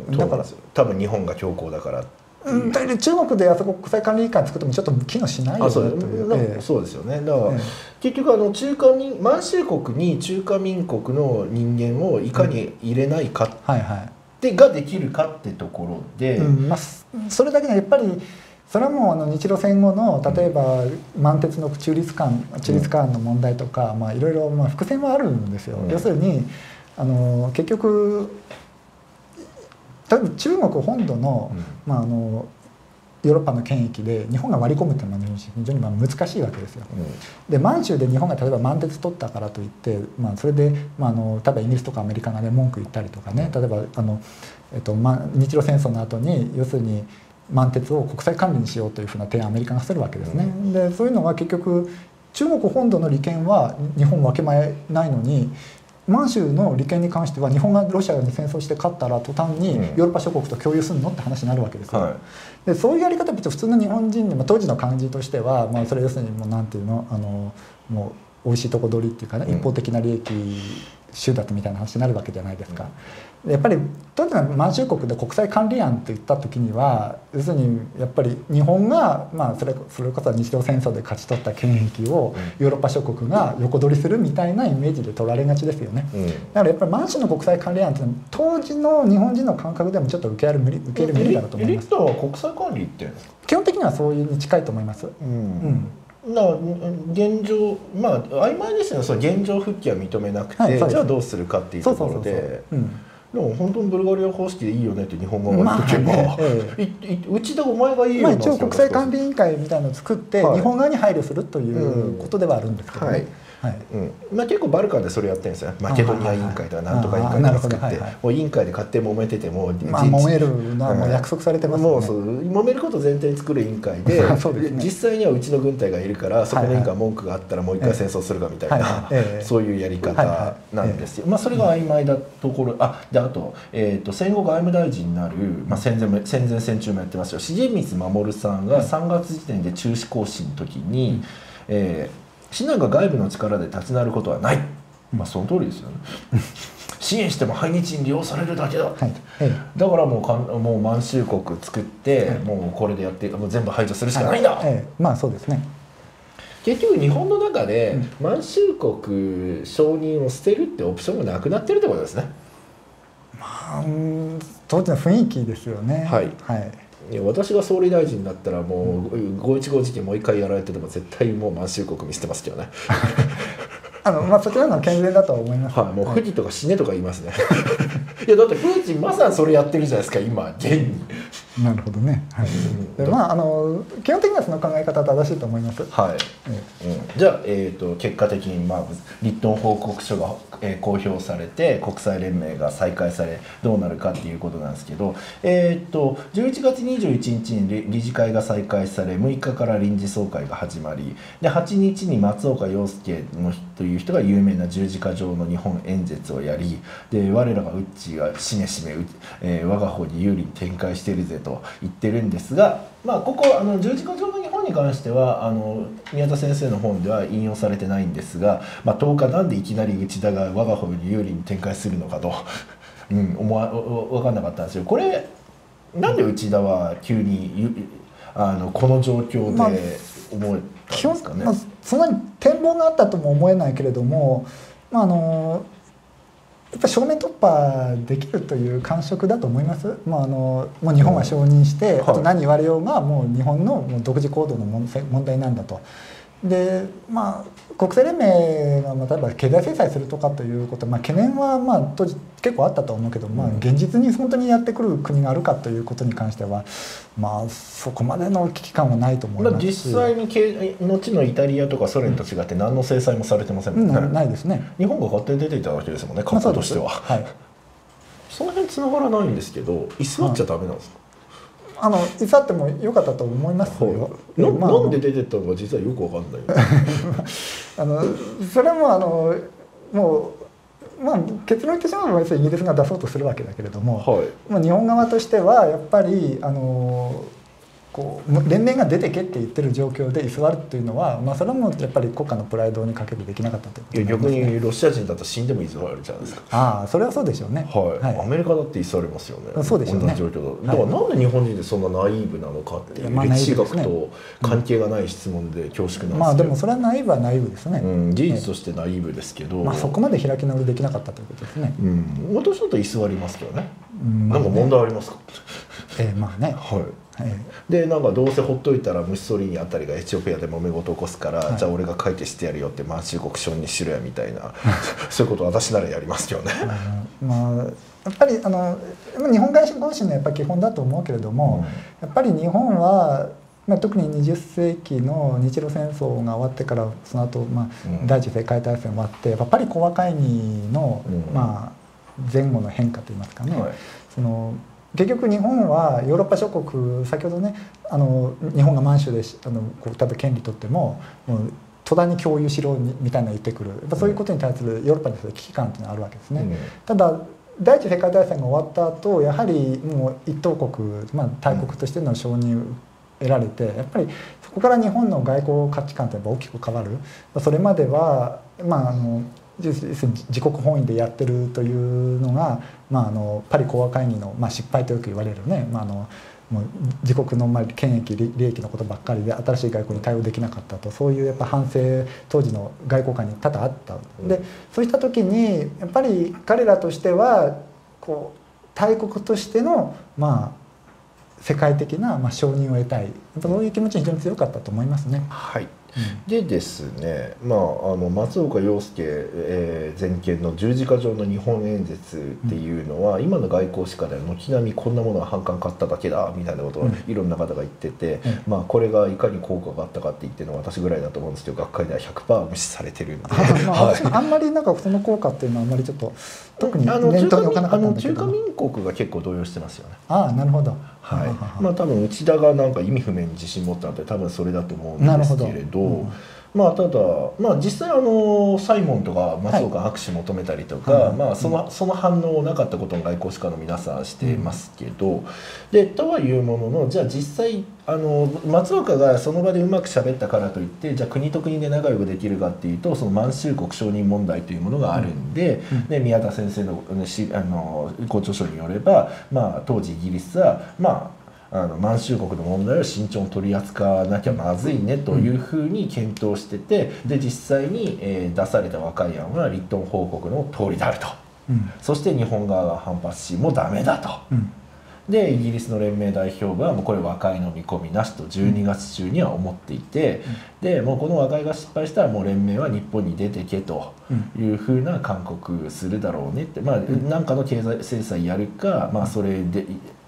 [SPEAKER 1] だから多分日本が強硬だから
[SPEAKER 2] うん、だ中国であそこ国際管理委員会作ってもちょっと機能しないよねという、
[SPEAKER 1] ええ、そうですよね。だから、ええ、結局あの中華民満州国に中華民国の人間をいかに入れないかって、うんはいはい、ができるかってところで、
[SPEAKER 2] うんまあ、それだけでやっぱりそれはもうあの日露戦後の例えば満鉄の中立間中立間の問題とか、まあ、いろいろまあ伏線はあるんですよ。うん、要するにあの結局例えば中国本土の、うんまあ、あのヨーロッパの権益で日本が割り込むというのは非常にまあ難しいわけですよ。うん、で満州で日本が例えば満鉄取ったからといって、まあ、それで、まあ、あの例えばイギリスとかアメリカがね文句言ったりとかね例えばあの、えっとまあ、日露戦争の後に要するに満鉄を国際管理にしようというふうな提案をアメリカがするわけですね。うん、でそういうのは結局中国本土の利権は日本分け前ないのに満州の利権に関しては日本がロシアに戦争して勝ったら途端にヨーロッパ諸国と共有するのって話になるわけですよ。はい、でそういうやり方って普通の日本人で、まあ、当時の感じとしては、まあ、それ要するにもうなんていうのあのもう美味しいとこ取りっていうかね、うん、一方的な利益収奪みたいな話になるわけじゃないですか。うん、やっぱり当時の満州国で国際管理案って言った時には要するにやっぱり日本が、まあ、それそれこそ日露戦争で勝ち取った権益をヨーロッパ諸国が横取りするみたいなイメージで取られがちですよね。うん、だからやっぱり満州の国際管理案っていうのは当時の日本人の感覚でもちょっと受け入れ無理受け入れ無理だろうと思います。
[SPEAKER 1] リットンは国際管理って
[SPEAKER 2] 基本的にはそういうに近いと思います。うんうん
[SPEAKER 1] な現状まあ曖昧ですよね。その現状復帰は認めなくて、はい、じゃあどうするかっていうところででも本当にブルガリア方式でいいよねって日本語が言っとけば、まあねええ、うちでお前がいいよ
[SPEAKER 2] まあ一応国際管理委員会みたいなのを作って、はい、日本側に配慮するということではあるんですけどね。はいはい
[SPEAKER 1] うんまあ、結構バルカンでそれやってるんですよ。マケドニア委員会とかなんとか委員会とか作って、はいはい、もう委員会で勝手に揉めてても、
[SPEAKER 2] まあ、揉めるのはもう約束されてますね。
[SPEAKER 1] もうそう揉めることを前提に作る委員会 で, で、ね、実際にはうちの軍隊がいるからそこの委員会文句があったらもう一回戦争するかみたいな、はいはい、そういうやり方なんですよ。まあ、それが曖昧なところあであと、えー、と戦後外務大臣になる、まあ、戦前戦前戦中もやってますよ重光守さんがさんがつ時点で中止行使の時に、うんえー市内が外部の力で立ち直ることはない、まあその通りですよね支援しても反日に利用されるだけだ、はい、だからもうかんもう満州国作って、はい、もうこれでやってもう全部排除するしかないんだ、はい
[SPEAKER 2] ええ、まあそうですね。
[SPEAKER 1] 結局日本の中で満州国承認を捨てるってオプションがなくなってるってことですね。
[SPEAKER 2] まあ当時の雰囲気ですよね。
[SPEAKER 1] はい、はいいや私が総理大臣になったらもうごいちご事件もう一回やられてても絶対もう満州国見捨てますけどね
[SPEAKER 2] あの、まあ、そちらのは健全だとは思います、
[SPEAKER 1] はい、もう富士とか死ねとか言いますねいやだってプーチンまさにそれやってるじゃないですか今現に
[SPEAKER 2] なるほどね。はい。でまああの基本的にはその考え方は正しいと思います。
[SPEAKER 1] はい。えうん、じゃあ、えー、と結果的に、まあ、リットン報告書が、えー、公表されて国際連盟が再開されどうなるかっていうことなんですけど、えー、とじゅういちがつにじゅういちにちに理理事会が再開されむいかから臨時総会が始まりではちにちに松岡洋介のという人が有名な十字架上の日本演説をやりで我らがウッチーがしめしめ、えー、我が方に有利に展開してるぜと言ってるんですが、まあ、ここあの十字架上の日本に関してはあの宮田先生の本では引用されてないんですが、まあ、とおかなんでいきなり内田が我が方に有利に展開するのかと、うん、思わ分かんなかったんですよ。これなんで内田は急にあのこの状況で思えたんですかね。
[SPEAKER 2] まあ、そんなに展望があったとも思えないけれども、まあ、あのやっぱり正面突破できるという感触だと思います。まあ、あのもう日本は承認して、うん、あと何言われようがもう日本のもう独自行動の問題なんだと。でまあ、国際連盟が例えば経済制裁するとかということ、まあ、懸念はまあ当時結構あったと思うけど、まあ、現実に本当にやってくる国があるかということに関しては、まあ、そこまでの危機感はないと思いますし、
[SPEAKER 1] 実際に後のイタリアとかソ連と違って何の制裁もされてませんもんね、
[SPEAKER 2] うん、ないですね。
[SPEAKER 1] 日本が勝手に出ていたわけですもんね、格好としては。
[SPEAKER 2] はい、
[SPEAKER 1] その辺つながらないんですけど、居座っちゃダメなんですか。
[SPEAKER 2] あの居座っても良かったと思いますよ。
[SPEAKER 1] な, まあ、なんで出てったのか実はよくわかんない
[SPEAKER 2] あのそれもあのもう、まあ、結論言ってしまえばイギリスが出そうとするわけだけれども、はい、まあ、日本側としてはやっぱりあのこう連盟が出てけって言ってる状況で居座るっていうのは、まあ、それもやっぱり国家のプライドにかけてできなかったということになりますね。
[SPEAKER 1] 逆にロシア人だと死んでも居座るじゃないですか。
[SPEAKER 2] ああ、それはそうでしょうね。
[SPEAKER 1] はい、はい、アメリカだって居座りますよね。そうでしょうね。同じ状況だ。だからなんで日本人でそんなナイーブなのかっていう、まあ、歴史学と関係がない質問で恐縮なんですけど、
[SPEAKER 2] まあでもそれはナイーブはナイーブですね。
[SPEAKER 1] うん、事実としてナイーブですけど、
[SPEAKER 2] まあ、そこまで開き直りできなかったということですね。
[SPEAKER 1] うん、私だと居座りますけどね。うん、なんか問題ありますか。
[SPEAKER 2] えー、まあね。
[SPEAKER 1] はい。でなんかどうせほっといたらムッソリーニあたりがエチオピアで揉め事起こすから、はい、じゃあ俺が解決してやるよって満州国承認しろやみたいなそういうこと私ならやりますよね。
[SPEAKER 2] まあ、やっぱりあの日本外交心のやっぱ基本だと思うけれども、うん、やっぱり日本は、まあ、特ににじゅっせいきの日露戦争が終わってからその後、まあうん、第一次世界大戦終わってやっぱり講和会議の、うん、まあ、前後の変化といいますかね、はい、その結局日本はヨーロッパ諸国先ほどねあの日本が満州であのこう例えば権利取ってももう途端に共有しろみたいな言ってくるやっぱそういうことに対するヨーロッパに対する危機感というのがあるわけですね。うん、ただ第一次世界大戦が終わった後やはりもう一等国、まあ、大国としての承認を得られてやっぱりそこから日本の外交価値観というのは大きく変わる。それまではまああの自国本位でやってるというのが、まあ、あのパリ講和会議の、まあ、失敗とよく言われるね、まあ、あのもう自国の、まあ、権益利益のことばっかりで新しい外交に対応できなかったとそういうやっぱ反省当時の外交官に多々あった。でそうした時にやっぱり彼らとしてはこう大国としてのまあ世界的な、まあ、承認を得たいやっぱそういう気持ち非常に強かったと思いますね。
[SPEAKER 1] はい。でですね、まあ、あの松岡洋介、えー、全権の十字架上の日本演説っていうのは、うん、今の外交史家では軒並みこんなものは反感買っただけだみたいなことをいろんな方が言ってて、うん、まあ、これがいかに効果があったかって言ってるのは私ぐらいだと思うんですけど学会では ひゃくパーセント 無視されてるんで、
[SPEAKER 2] まあ、私もあんまりなんかその効果っていうのはあんまりちょっと特に念頭に置かなかったんだけど、
[SPEAKER 1] 中華民国が結構動揺してますよね。
[SPEAKER 2] ああ、なるほど。
[SPEAKER 1] はい、まあ多分内田がなんか意味不明に自信持ったので多分それだと思うんですけれど、うん、まあただ、まあ、実際あのサイモンとか松岡が握手求めたりとか、はい、まあその、その反応なかったことも外交史家の皆さんしてますけど、うん、でとはいうもののじゃあ実際あの松岡がその場でうまく喋ったからといってじゃあ国と国で仲良くできるかっていうとその満州国承認問題というものがあるんで、うん、で宮田先生のしあの校長書によれば、まあ、当時イギリスはまああの満州国の問題を慎重に取り扱わなきゃまずいねというふうに検討しててで実際に、えー、出された和解案はリットン報告の通りであると、うん、そして日本側が反発しもうダメだと、うん、でイギリスの連盟代表部はもうこれ和解の見込みなしとじゅうにがつ中には思っていて、うん、でもうこの和解が失敗したらもう連盟は日本に出てけというふうな勧告するだろうねって、まあ、何かの経済制裁やるか、まあ、それで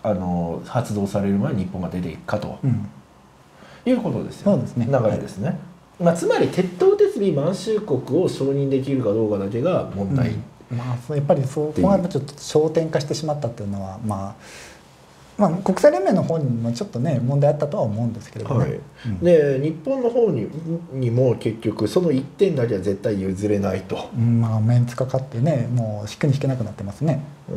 [SPEAKER 1] あの発動される前に日本が出ていくかと、
[SPEAKER 2] うん、
[SPEAKER 1] いうことですよ、
[SPEAKER 2] そうですね、
[SPEAKER 1] 流れですね、はい。まあ、つまり鉄頭鉄尾満州国を承認できるかどうかだけが問題、
[SPEAKER 2] うん、まあ、やっぱりそこがちょっと焦点化してしまったっていうのは、まあまあ、国際連盟の方にもちょっとね問題あったとは思うんですけれども、ね、はい、
[SPEAKER 1] うん、で日本の方ににも結局そのいってんだけは絶対譲れないと、
[SPEAKER 2] うん、まあ、メンツかかってねもう引くに引けなくなってますね。
[SPEAKER 1] うん、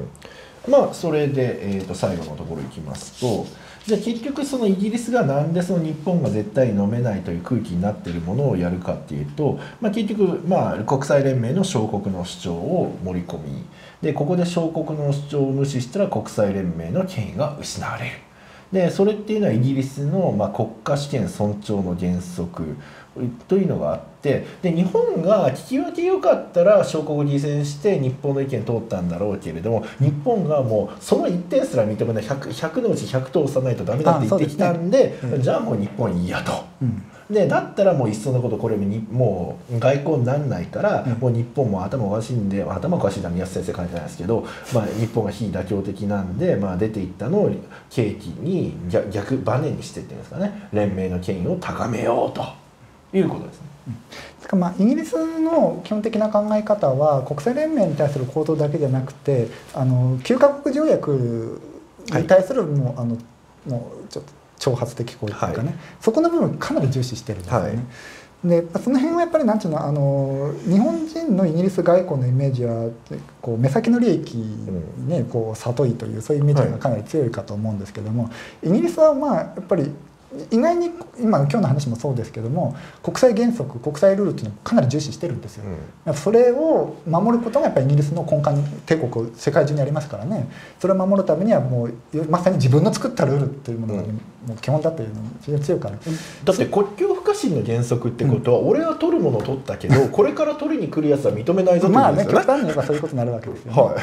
[SPEAKER 1] まあそれで、えー、と最後のところいきますと、じゃあ結局そのイギリスがなんでその日本が絶対飲めないという空気になっているものをやるかっていうと、まあ、結局まあ国際連盟の小国の主張を盛り込み、でここで小国の主張を無視したら国際連盟の権威が失われる。でそれっていうのはイギリスの、まあ、国家主権尊重の原則というのがあって、で日本が聞き分けよかったら小国を犠牲にして日本の意見通ったんだろうけれども、日本がもうそのいってんすら認めない 100, ひゃくのうちひゃく通さないとダメだって言ってきたん で, で、ね、うん、じゃあもう日本いいやと。うん、でだったらもういっそのことこれにもう外交にならないから、うん、もう日本も頭おかしいんで、頭おかしいのは宮津先生書いてないですけど、まあ、日本が非妥協的なんで、まあ、出ていったのを契機に 逆, 逆バネにしてっていうんですかね、連盟の権威を高めようということですね。
[SPEAKER 2] うん、まあイギリスの基本的な考え方は国際連盟に対する行動だけじゃなくて、あのきゅうカ国条約に対するもう、はい、あのもうちょっと挑発的行為というかね、はい、そこの部分かなり重視してるんですよね。はい、でその辺はやっぱりなんていうの、あの日本人のイギリス外交のイメージはこう目先の利益に、ね、こう里いというそういうイメージがかなり強いかと思うんですけども、はい、イギリスはまあやっぱり意外に今今日の話もそうですけども、国際原則国際ルールっていうのをかなり重視してるんですよ。うん、それを守ることがやっぱりイギリスの根幹帝国世界中にありますからね。それを守るためにはもうまさに自分の作ったルールっていうものが、ね、うん、もう基本だというのが非常に強いから。
[SPEAKER 1] だって国境不可侵の原則ってことは、うん、俺は取るものを取ったけどこれから取りに来るやつは認めないぞってことですよね。まあね、極端に言えばそういうことになるわけですよね。はい、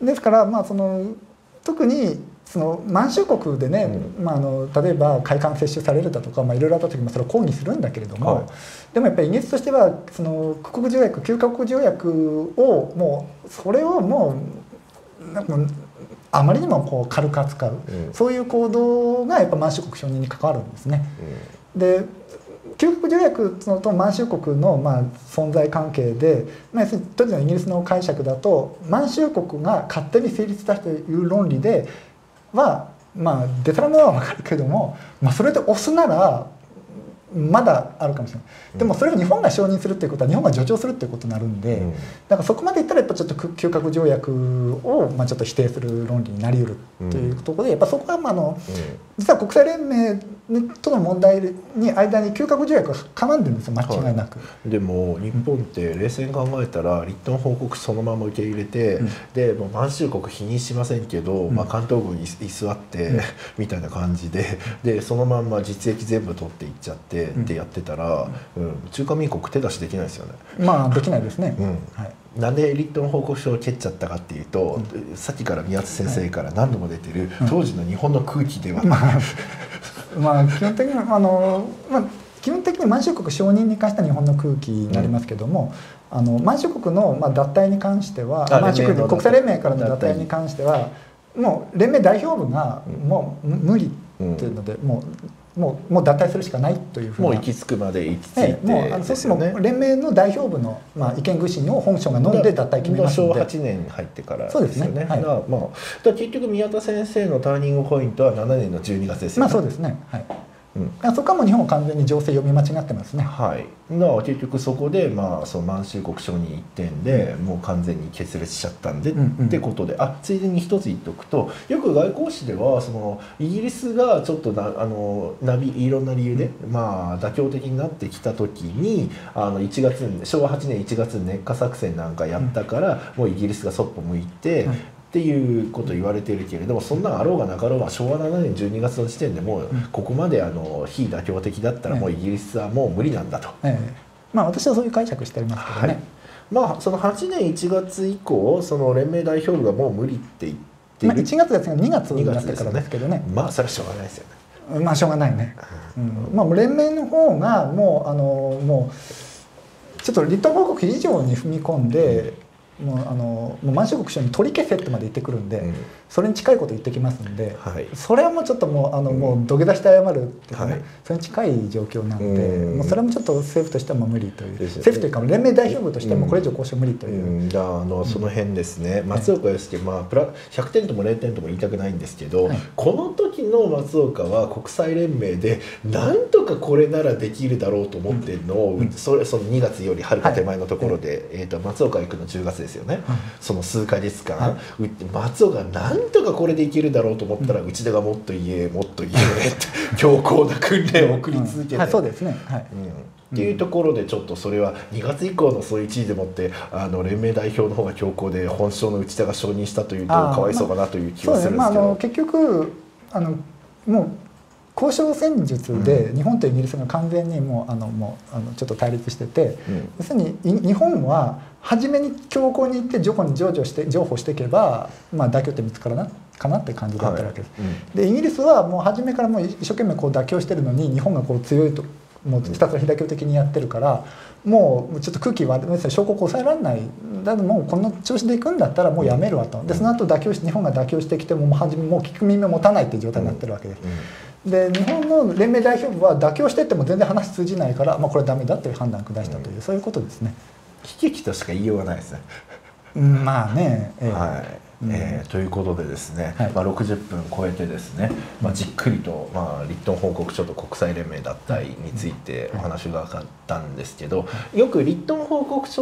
[SPEAKER 1] ですからまあその特にその満州国でね、うん、まあ、あの例えば海艦接収されるだとか、まあ、いろいろあった時もそれを抗議するんだけれども、はい、でもやっぱりイギリスとしてはその九国条約きゅうカ国条約をもうそれをもうなんかあまりにもこう軽く扱う、うん、そういう行動がやっぱ満州国承認に関わるんですね。うん、できゅうカ国条約と満州国のまあ存在関係で、まあ、要するに当時のイギリスの解釈だと満州国が勝手に成立したという論理ではまあデタラメは分かるけども、まあ、それで押すならまだあるかもしれない。でもそれを日本が承認するっていうことは日本が助長するっていうことになるんで、うん、だからそこまでいったらやっぱちょっときゅうカ国条約をまあちょっと否定する論理になりうるというところで、やっぱそこはまああの、うん、実は国際連盟との問題に間にきゅうカ国条約が絡んでるんですよ、間違いなく。はい、でも日本って冷静に考えたらリットン報告そのまま受け入れて、うん、でもう満州国否認しませんけど、うん、まあ、関東軍に居座って、うん、みたいな感じで、でそのまんま実益全部取っていっちゃってってやってたら、うん、中華民国手出しできないですよね。
[SPEAKER 2] まあできないですね。うん、
[SPEAKER 1] はい、なんでリットン報告書を蹴っちゃったかっていうと、うん、さっきから宮津先生から何度も出てる、はい、当時の日本の空気では、うん、まあまあ基本的にあの、まあ、基本的に満州国承認に関しては日本の空気になりますけども、うん、あの満州国のまあ脱退に関しては、満州国国際連盟からの脱退に関してはもう連盟代表部がもう無理っていうので、うん、もうもうもう脱退するしかないというふうな、もう行き着くまで行き着いて、
[SPEAKER 2] ええ、もうあのそうすると連盟の代表部の、まあ、意見具申を本省が飲んで脱退決めますので、
[SPEAKER 1] 昭和はちねん入ってからですよね。
[SPEAKER 2] そうですね、はい、
[SPEAKER 1] だからまあ、だ結局宮田先生のターニングポイントはななねんのじゅうにがつですよね。
[SPEAKER 2] まあそうですね、はい、うん、そこはもう日本は完全に情勢読み間違ってますね。
[SPEAKER 1] はい、だから結局そこで、まあ、その満州国承認いってんで、うん、もう完全に決裂しちゃったんで、うんうん、ってことで、あついでに一つ言っておくと、よく外交誌ではそのイギリスがちょっとなあのナビいろんな理由で、うん、まあ、妥協的になってきた時にあのいちがつしょうわはちねんいちがつに熱火作戦なんかやったから、うん、もうイギリスがそっぽ向いて、うん、っていうことを言われているけれども、そんなあろうがなかろうがしょうわななねんじゅうにがつの時点でもうここまであの非妥協的だったらもうイギリスはもう無理なんだと、
[SPEAKER 2] ええ、まあ私はそういう解釈してありますけどね。はい、
[SPEAKER 1] まあそのはちねんいちがつ以降その連盟代表部がもう無理って言っている、まあ、いちがつですがにがつになってからですけどね。まあそれはしょうがないですよね。
[SPEAKER 2] まあしょうがないね。うん、まあ連盟の方がもうあのもうちょっとリットン報告以上に踏み込んで、 もうあのもう満州国承認取り消せってまで言ってくるんで、うん、それに近いこと言ってきますんで、はい、それはもうちょっともうあの、うん、もう土下座して謝るっていうかね、はい、それに近い状況なんで、うん、もうそれもちょっと政府としては無理という、政府というか連盟代表部としてもこれ以上交渉無理という、
[SPEAKER 1] うんうん、じゃあ、あのその辺ですね、松岡洋介、まあ、プラひゃくてんともれいてんとも言いたくないんですけど、はい、この時の松岡は国際連盟でなんとかこれならできるだろうと思ってるのを、うん、それそのにがつよりはるか手前のところで、はい、えー、と松岡行くのじゅうがつですよね、うん、その数ヶ月間、はい、松岡がなんとかこれでいけるだろうと思ったら、うん、内田がもっと言えもっと言えって強硬な訓練を送り続けて、
[SPEAKER 2] うん、はい、そうですね、はい、
[SPEAKER 1] うんっていうところでちょっとそれはにがつ以降のそういう地位でもってあの連盟代表の方が強硬で本省の内田が承認したというとかわいそうかなという気はするんですけど、
[SPEAKER 2] まあまあ、あの結局あのもう交渉戦術で日本とイギリスが完全にもうあのもうあのちょっと対立してて、うん、要するに日本は初めに強硬に行って徐々に譲歩して譲歩していけば、まあ、妥協って見つからなかなって感じだったわけです。はい、うん、でイギリスはもう初めからもう一生懸命こう妥協してるのに日本がこう強いともうひたすら非妥協的にやってるからもうちょっと空気は証拠を抑えられないだからもうこの調子でいくんだったらもうやめるわとでその後妥協し日本が妥協してきてももう初めもう聞く耳を持たないっていう状態になってるわけです。で日本の連盟代表部は妥協してっても全然話通じないから、まあ、これはダメだという判断を下したという、うん、そういうことですね。
[SPEAKER 1] 悲劇としか言いようがないですね。
[SPEAKER 2] まあね、
[SPEAKER 1] えーはいえー、ということでですね、はい、まあ、ろくじゅっぷん超えてですね、まあ、じっくりと、まあ、リットン報告書と国際連盟脱退についてお話が伺ったんですけど、よくリットン報告書って、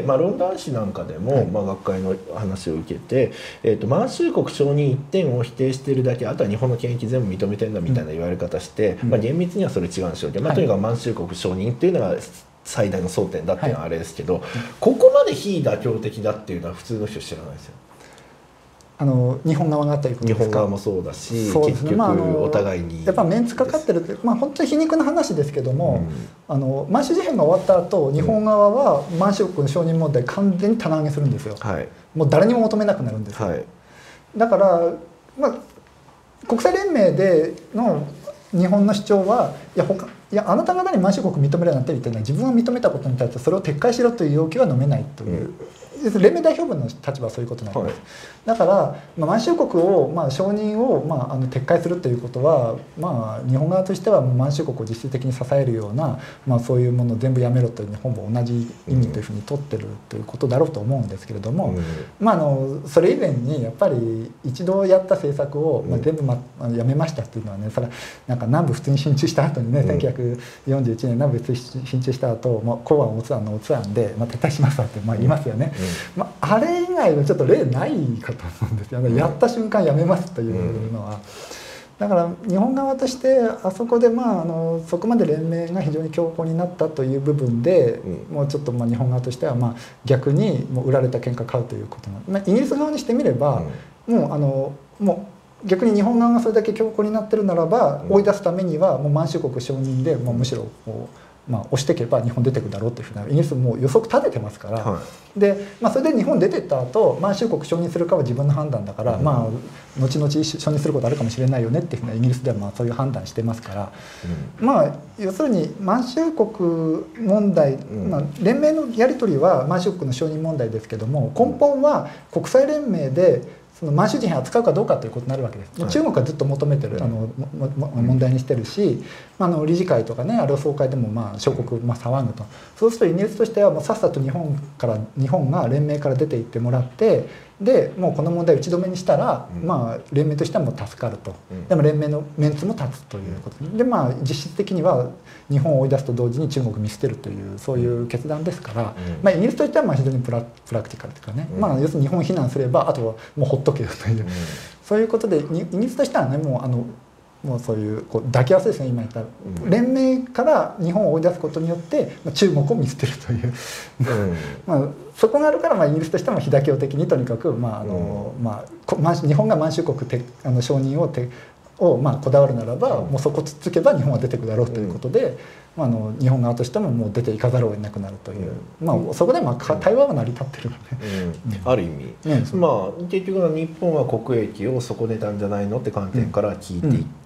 [SPEAKER 1] まあ、ロンドン市なんかでも、はい、まあ、学会の話を受けて、えー、と満州国承認いってんを否定してるだけあとは日本の権益全部認めてるんだみたいな言われ方して、うん、まあ、厳密にはそれ違うんでしょうけど、まあ、とにかく満州国承認っていうのが最大の争点だっていうのはあれですけど、はい、ここまで非妥協的だっていうのは普通の人知らないですよ。
[SPEAKER 2] あの日本側があったり
[SPEAKER 1] 日本側もそうだし、そうですね、結局お互いに
[SPEAKER 2] やっぱメンツかかってるって、まあ、本当に皮肉な話ですけども、うん、あの満州事変が終わった後日本側は満州国の承認問題完全に棚上げするんですよ、はい、もう誰にも求めなくなるんですよ、はい、だから、まあ、国際連盟での日本の主張はいや他いやあなた方に満州国認めるなんて言ってるのは自分が認めたことに対してそれを撤回しろという要求は飲めないという、うん、連盟代表部の立場はそういうことになります、はい、だから、まあ、満州国を、まあ、承認を、まあ、あの撤回するということは、まあ、日本側としては満州国を実質的に支えるような、まあ、そういうものを全部やめろというほぼ同じ意味というふうに取ってるということだろうと思うんですけれども、うん、まあ、あのそれ以前にやっぱり一度やった政策を、まあ、全部、ま、やめましたっていうのはね、それはなんか南部普通に進駐した後にね、うん、せんきゅうひゃくよんじゅういちねん南部進駐した後、まあ、公安おつ案のおつ案で、まあ、撤退しますわって、まあ、言いますよね、うん、まあ、あれ以外のちょっと例ないかと思うんですよね、うん、やった瞬間やめますというのは、うん、だから日本側としてあそこで、まあ、あのそこまで連盟が非常に強硬になったという部分で、うん、もうちょっとまあ日本側としてはまあ逆にもう売られた喧嘩買うということな、まあ、イギリス側にしてみれば、うん、もうあのもう逆に日本側がそれだけ強硬になってるならば、うん、追い出すためにはもう満州国承認でもうむしろこう、まあ、押していけば日本出てくるだろうというふうなイギリスもう予測立ててますから、はい、でまあ、それで日本出てった後満州国承認するかは自分の判断だから、うん、まあ、後々承認することあるかもしれないよねっていうふうなイギリスではまあそういう判断してますから、うん、まあ要するに満州国問題、うん、まあ、連盟のやり取りは満州国の承認問題ですけども根本は国際連盟でその満州人を扱うかどうかということになるわけです。はい、中国はずっと求めてる、あの問題にしてるし、あの理事会とかね、あれを総会でもまあ諸国まあ騒ぐと、そうするとイギリスとしてはもうさっさと日本から日本が連盟から出ていってもらって、でもうこの問題を打ち止めにしたら、うん、まあ連盟としてはもう助かると、うん、でも連盟のメンツも立つということで、まあ実質的には日本を追い出すと同時に中国を見捨てるというそういう決断ですから、うん、まあイギリスとしてはまあ非常にプラ、プラクティカルというかね、うん、まあ要するに日本を非難すればあとはもうほっとけよという、うん、そういうことでイギリスとしてはね、もうあのもうそういうこう抱き合わせですね、今言った、うん、連盟から日本を追い出すことによって中国を見捨てるという、うん、まあそこがあるから、まあイギリスとしても非妥協的にとにかく、まああのまあ、日本が満州国てあの承認をてをまあこだわるならば、うん、もうそこつっつけば日本は出てくだろうということで、うん、まあ、あの日本側としてももう出ていかざるを得なくなるという、うん、まあそこでまあ対話は成り立ってるので、
[SPEAKER 1] うんうん、ある意味、ね、まあ結局日本は国益を損ねたんじゃないのって観点から聞いていって、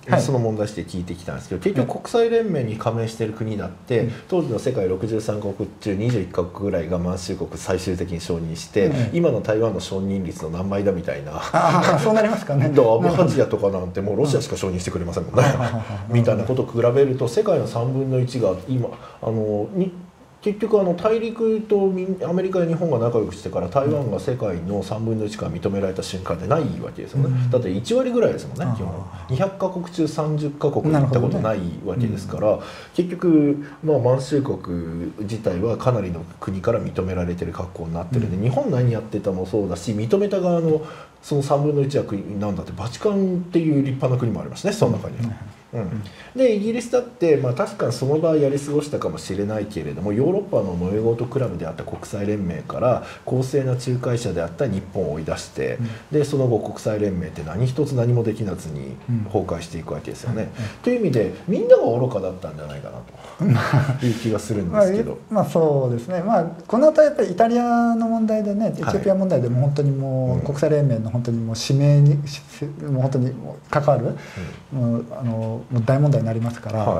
[SPEAKER 2] はい、
[SPEAKER 1] その問題して聞いてきたんですけど、結局国際連盟に加盟している国だって、うん、当時の世界ろくじゅうさんカ国中にじゅういっカ国ぐらいが満州国最終的に承認して、うん、今の台湾の承認率の何倍だみたいな、
[SPEAKER 2] あそうなりますかね。
[SPEAKER 1] アブハジアとかなんてもうロシアしか承認してくれませんもんね、うん、みたいなことを比べると世界のさんぶんのいちが今あのに結局あの大陸とアメリカや日本が仲良くしてから台湾が世界のさんぶんのいちから認められた瞬間ってないわけですよね、うん、だっていちわりぐらいですもんね、基本にひゃくカ国中さんじゅっカ国行ったことないわけですから、ね、うん、結局、まあ、満州国自体はかなりの国から認められてる格好になってるんで、うん、日本何やってたもそうだし、認めた側のそのさんぶんのいちは国なんだってバチカンっていう立派な国もありますね、その中には。うんうん、でイギリスだって、まあ、確かにその場合やり過ごしたかもしれないけれども、ヨーロッパの萌え事クラブであった国際連盟から公正な仲介者であった日本を追い出して、うん、でその後国際連盟って何一つ何もできなずに崩壊していくわけですよね、うんうん、という意味でみんなが愚かだったんじゃないかなという気がするんですけど
[SPEAKER 2] まあ、まあそうですね、まあ、この後やっぱりイタリアの問題でね、エチオピア問題でも本当にもう国際連盟の本当にもう指名にもう本当に関わる、うん、もうあのもう大問題になりますから、はい、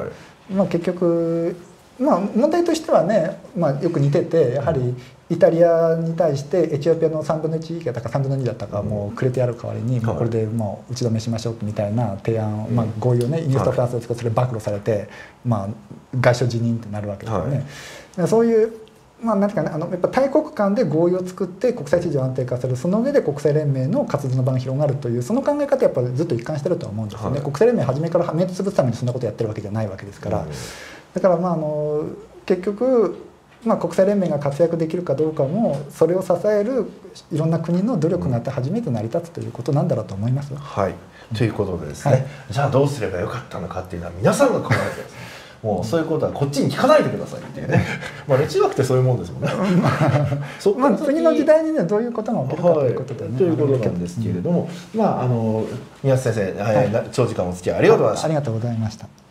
[SPEAKER 2] まあ、結局、まあ、問題としてはね、まあ、よく似てて、やはりイタリアに対してエチオピアのさんぶんのいちだったかさんぶんのにだったかもうくれてやる代わりに、もうこれでもう打ち止めしましょうみたいな提案、まあ、合意をねイギリスとフランスで作ってそれ暴露されて、まあ、外相辞任ってなるわけですよね。はい、そういうまあ、なんていうかね、あのやっぱ大国間で合意を作って国際秩序を安定化する、その上で国際連盟の活動の場が広がるという、その考え方やっぱりずっと一貫してるとは思うんですよね、はい、国際連盟初めから目をつぶすためにそんなことやってるわけじゃないわけですから、うん、だからまああの結局、まあ、国際連盟が活躍できるかどうかもそれを支えるいろんな国の努力があって初めて成り立つということなんだろうと思います。
[SPEAKER 1] はい、ということでですね、はい、じゃあどうすればよかったのかっていうのは皆さんが考えてください。もうそういうことはこっちに聞かないでくださいっていうね、まあ歴史学ってそういうもんですもんね。
[SPEAKER 2] まあ次の時代にねどういうことが起きるかということでね、
[SPEAKER 1] はい、ということなんですけれども、うん、まああの宮津先生、はい、長時間お付き合いありがとうございました。
[SPEAKER 2] ありがとうございました。